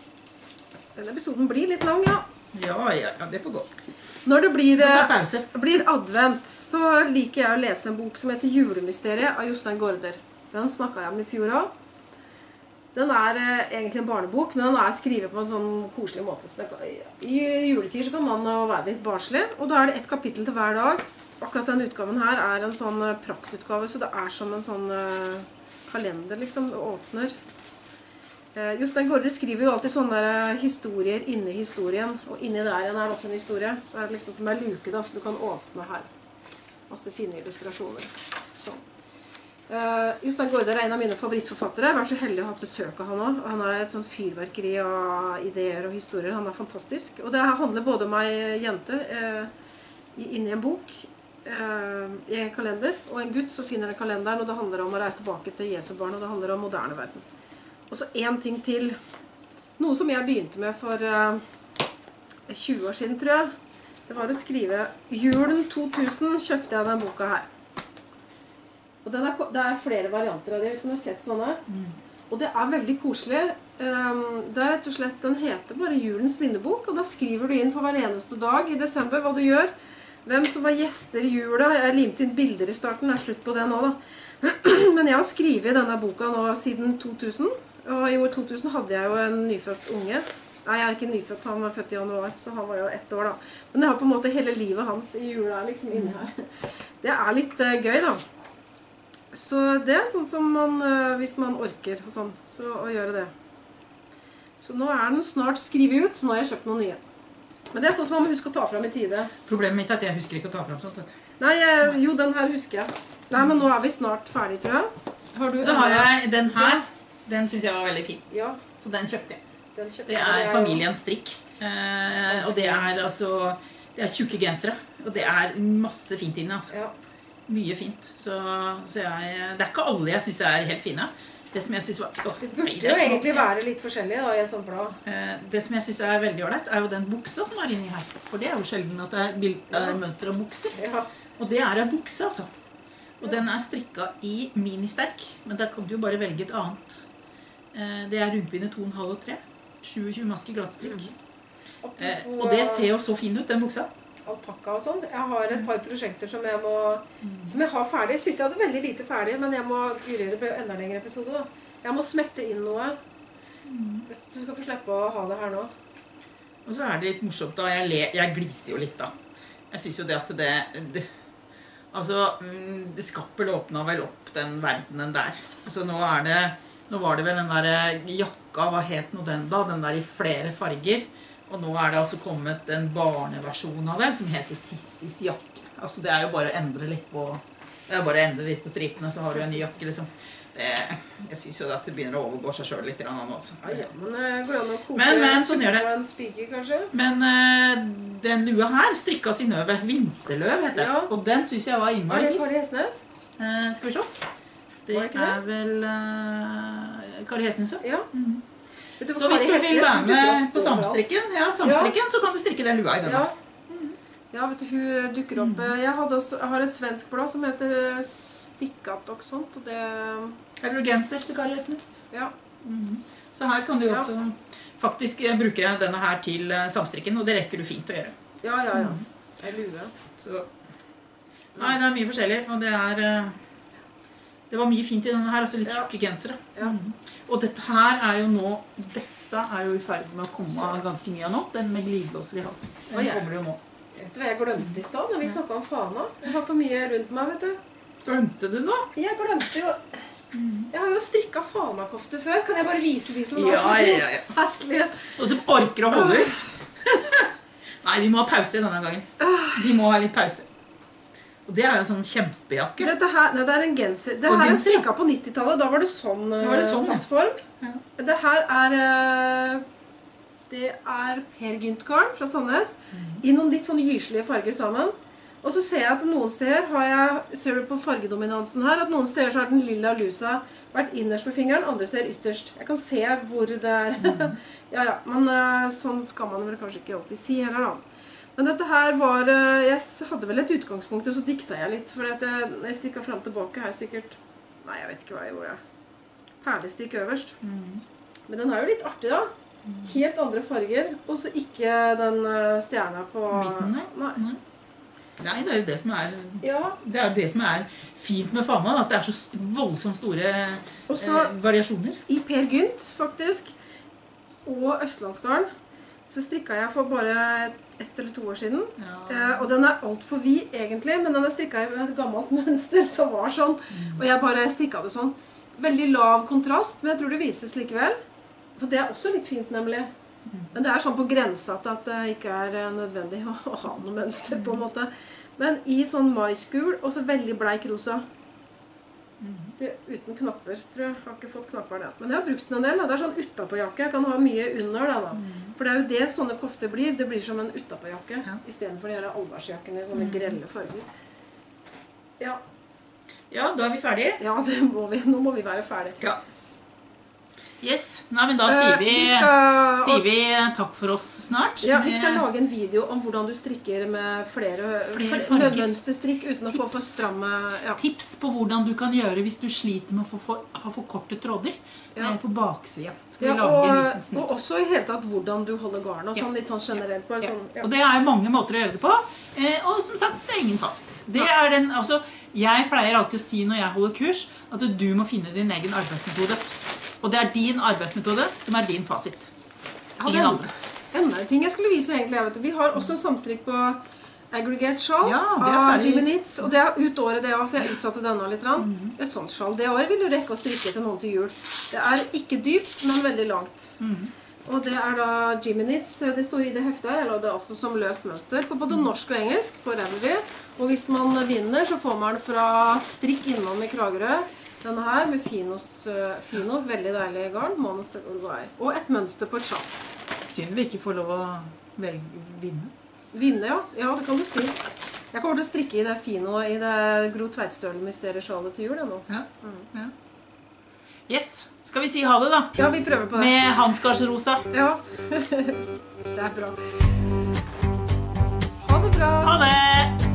Denne episoden blir litt lang, ja. Ja, ja, ja, det får gå. Når det blir, pause. blir advent, så liker jeg å lese en bok som heter Julemysteriet av Jostein Gaarder. Den snakket jeg om i fjor også. Den er eh, egentlig en barnebok, men den er skrevet på en sånn koselig måte. Så det, i juletid så kan man være litt barslig, og da er det ett kapittel til hver dag. Akkurat den utgaven her er en sånn praktutgave, så det er som en sånn uh, kalender, liksom, det åpner. Uh, Jostein Gaarder skriver jo alltid sånne uh, historier inni historien, og inni der igjen er det også en historie. Så er det liksom som en luke da, så du kan åpne her. Masse fine illustrasjoner. Sånn. Uh, Jostein Gaarder er en av mine favorittforfattere. Jeg har vært så heldig å ha besøk av han også. Han er et sånt fyrverkeri av ideer og historier. Han er fantastisk. Og det handler både om ei jente uh, inni en bok, uh, i en kalender, og en gutt som finner den kalenderen, og det handler om å reise tilbake til Jesu barn, og det handler om moderne verden. Og så en ting til. Noe som jeg begynte med for uh, tjue år siden, tror jeg. Det var å skrive Julen to tusen kjøpte jeg den boka her. Og den er, det er flere varianter av det. Hvis man har sett sånne. Mm. Og det er veldig koselig. Um, det er rett og slett, den heter bare Julens minnebok. Og da skriver du inn for hver eneste dag i desember hva du gjør. Hvem som var gjester i jula. Jeg har limt inn bilder i starten. Det er slutt på det nå da. Men jeg har skrivet denne boka nå siden to tusen. Og i år to tusen hadde jeg jo en nyfødt unge. Nei, jeg er ikke nyfødt, han var født i januar, så han var jo ett år da. Men jeg har på en måte hele livet hans i jula liksom inni her. Det er litt uh, gøy da. Så det er sånn som man, uh, hvis man orker og sånn, så å gjøre det. Så nå er den snart skrivet ut, så nå har jeg kjøpt noen nye. Men det er sånn som man må huske å ta frem i tide. Problemet mitt er at jeg husker ikke å ta frem sånt, vet du. Nei, jeg, jo, den her husker jeg. Nei, men nå er vi snart ferdig, tror jeg. Har du så har jeg den her. Den synes jeg var veldig fin. Ja. Så den kjøpte jeg. Den kjøpte det er familiens strikk. Eh, og det er altså, det er tjukke gensere. Og det er masse fint inne, altså. Ja. Mye fint. Så, så jeg, det er ikke alle jeg synes er helt fine. Det som jeg synes var... Å, det burde nei, det jo egentlig være litt forskjellig da, i en sånn blad. Eh, det som jeg synes er veldig ordentlig, er jo den buksa som er inni her. For det er jo sjelden at det er, bild, ja. er mønster av bukser. Ja. Og det er en bukse, altså. Og ja. Den er strikket i ministerk, men der kan du jo bare velge et annet. Det er rundpinne to komma fem og tre. tjueåtte masker glattstrikk. Mm. Eh, og det ser jo så fin ut, den buksa. Alpakka og sånn. Jeg har et par prosjekter som jeg må mm. som jeg har ferdig. Jeg synes jeg hadde veldig lite ferdig, men jeg må gjøre det ble enda lengre episode da. Jeg må smette inn noe. Mm. Du skal få slippe å ha det her nå. Og så er det litt morsomt da. Jeg, le, jeg gliser jo litt da. Jeg synes jo det at det... det altså, det Skappel åpnet vel opp den verdenen der. Altså nå er det... Nå var det vel den der jakka, hva het nå den da? Den der i flere farger. Og nå er det altså kommet en barneversjon av den som heter Sissis jakke. Altså det er jo bare å endre litt på, det er bare å endre litt på stripene, så har du en ny jakke liksom. Det, jeg synes jo at det begynner å overgå seg selv litt i den også. Ja, ja, men det går an å koke men, men, sånn gjør det. En spiker kanskje? Men uh, den lua her strikkas i nøve, vinterløv heter det. Ja. Og den synes jeg var innmari. Er det Kari Hesnes? Uh, skal vi se? Det er vel uh, Kari Hesnes, ja. Mm. Så hvis du vil være med på samstrikken, ja, samstrikken, ja. Så kan du strikke den lua i denne. Ja. Mm. Ja, vet du, hun dukker opp. Mm. Jeg, hadde også, jeg har et svensk blad som heter Stickat og sånt, og det... Her er genser til Kari Esnes. Ja. Mm. Så her kan du Ja. også faktisk bruke denne her til samstrikken, og det rekker du fint å gjøre. Ja, ja, ja. Mm. Jeg lurer. Så... Nei, det er mye forskjellig, og det er... Det var mye fint i denne her, altså litt Ja. tjukke gensere. Ja. Mm. Og dette her er jo nå, dette er jo i ferd med å komme ganske mye av nå, den med glidelåser i halsen. Den Å, ja. kommer det jo nå. Vet du hva jeg glemte i stad når vi snakket om fana? Jeg har for mye rundt meg, vet du. Glemte du nå? Jeg glemte jo... Jeg har jo strikket fanakofte før. Kan jeg bare vise de som Ja, har ja, ja. herlighet? Og som orker å holde ut. Nei, de må ha pause denne gangen. De må ha litt pause. Og det er jo en sånn kjempejakke. Dette her, nei, det er en genser. Det Og her er genser, ja. strikket på nittitallet. Da var det sånn, Da var det sånn, ja. passform. Ja. Det her er... eh, Det er Per Gynt-garn fra Sandnes. I noen litt sånn gyslige farger sammen. Og så ser jeg at noen steder har jeg... Ser du på fargedominansen her? At noen steder så har den lilla lusa vært innerst med fingeren, andre steder ytterst. Jeg kan se hvor det er... ja, ja. Men eh, sånn skal man vel kanskje ikke alltid si heller da. Men dette her var... eh, Jeg hadde vel et utgangspunkt, og så dikta jeg litt. For at jeg, når jeg strikket frem tilbake her sikkert... Nei, jeg vet ikke hva jeg gjorde. Perlestikk øverst. Men den er jo litt artig da. Helt andre farger. Og så ikke den eh, stjerna på... Midten, nei. Nei. Nei. Nei, det er jo det som er, Ja. det er det som er fint med fana, at det er så s- voldsomt store Og så eh, variasjoner. i Per Gynt, faktisk, og Østlandsgarn, så strikket jeg for bare ett eller to år siden. Ja. Eh, og den er alt for vid, egentlig, men den er strikket i et gammelt mønster som var sånn. Og jeg bare strikket det sånn. Veldig lav kontrast, men jeg tror det vises likevel. For det er også litt fint, nemlig. Men det er sånn på grensa til at det ikke er eh, nødvendig å, å ha noe mønster, på en måte. Men i sånn maisgul, og så veldig bleik rosa. Det, uten knapper, tror jeg. Jeg har ikke fått knapper det. Men jeg har brukt den en del. Da. Det er sånn utapåjakke. Jeg kan ha mye under det da. For det er jo det sånne kofter blir. Det blir som en utapåjakke. Ja. I stedet for de her allværsjakkene i sånne grelle farger. Ja. Ja, da er vi ferdige. Ja, det må vi. Nå må vi være ferdige. Ja. Yes. Nei, men da sier vi, Eh, vi skal, sier vi takk for oss snart. Ja, vi skal Med lage en video om hvordan du strikker med flere, Flere flere farger. mønsterstrikk uten å få for Tips. stramme... Ja. tips på hvordan du kan gjøre hvis du sliter med å få for, ha for korte tråder Ja. eh, på baksida. Skal vi Ja, lage en liten og, snitt. og også i hele tatt hvordan du holder garn og sånn, litt sånn generelt. Bare Ja. sånn, ja. Og det er mange måter å gjøre det på. Eh, og som sagt, det er ingen fasit. Det er den, altså, jeg pleier alltid å si når jeg holder kurs, at du må finne din egen arbeidsmetode. Og det er din arbeidsmetode som er din fasit. Ja, Ingen det er andres. enda en ting jeg skulle vise egentlig. Jeg vet. Vi har også en samstrikk på Aggregate Shawl Ja, det er av ferdig. Jimmy Knits. Og det er ut året det også, for jeg utsatte denne litt. Mm. Et sånt shawl. Det året vil du rekke å strikke til noen til jul. Det er ikke dypt, men veldig langt. Mm. Og det er da Jimmy Knits. Det står i det heftet her. Jeg la det også som løst mønster på både norsk og engelsk på Ravelry. Og hvis man vinner, så får man fra strikk innom i Kragerø. Denne her med Finos, uh, Fino, veldig deilig garn, Monoster Uruguay. Og et mønster på et sjal. Synd vi ikke får lov å velge vinne. Vinne, ja. Ja, det kan du si. Jeg kommer til å strikke i det Fino, i det Gro Tveitstølen-mysteriesjalet til jul, jeg nå. Ja. Ja. Yes. Skal vi si ha det da? Ja, vi prøver på det. Med Hanskarsrosa. Ja. Det er bra. Ha det bra. Ha det!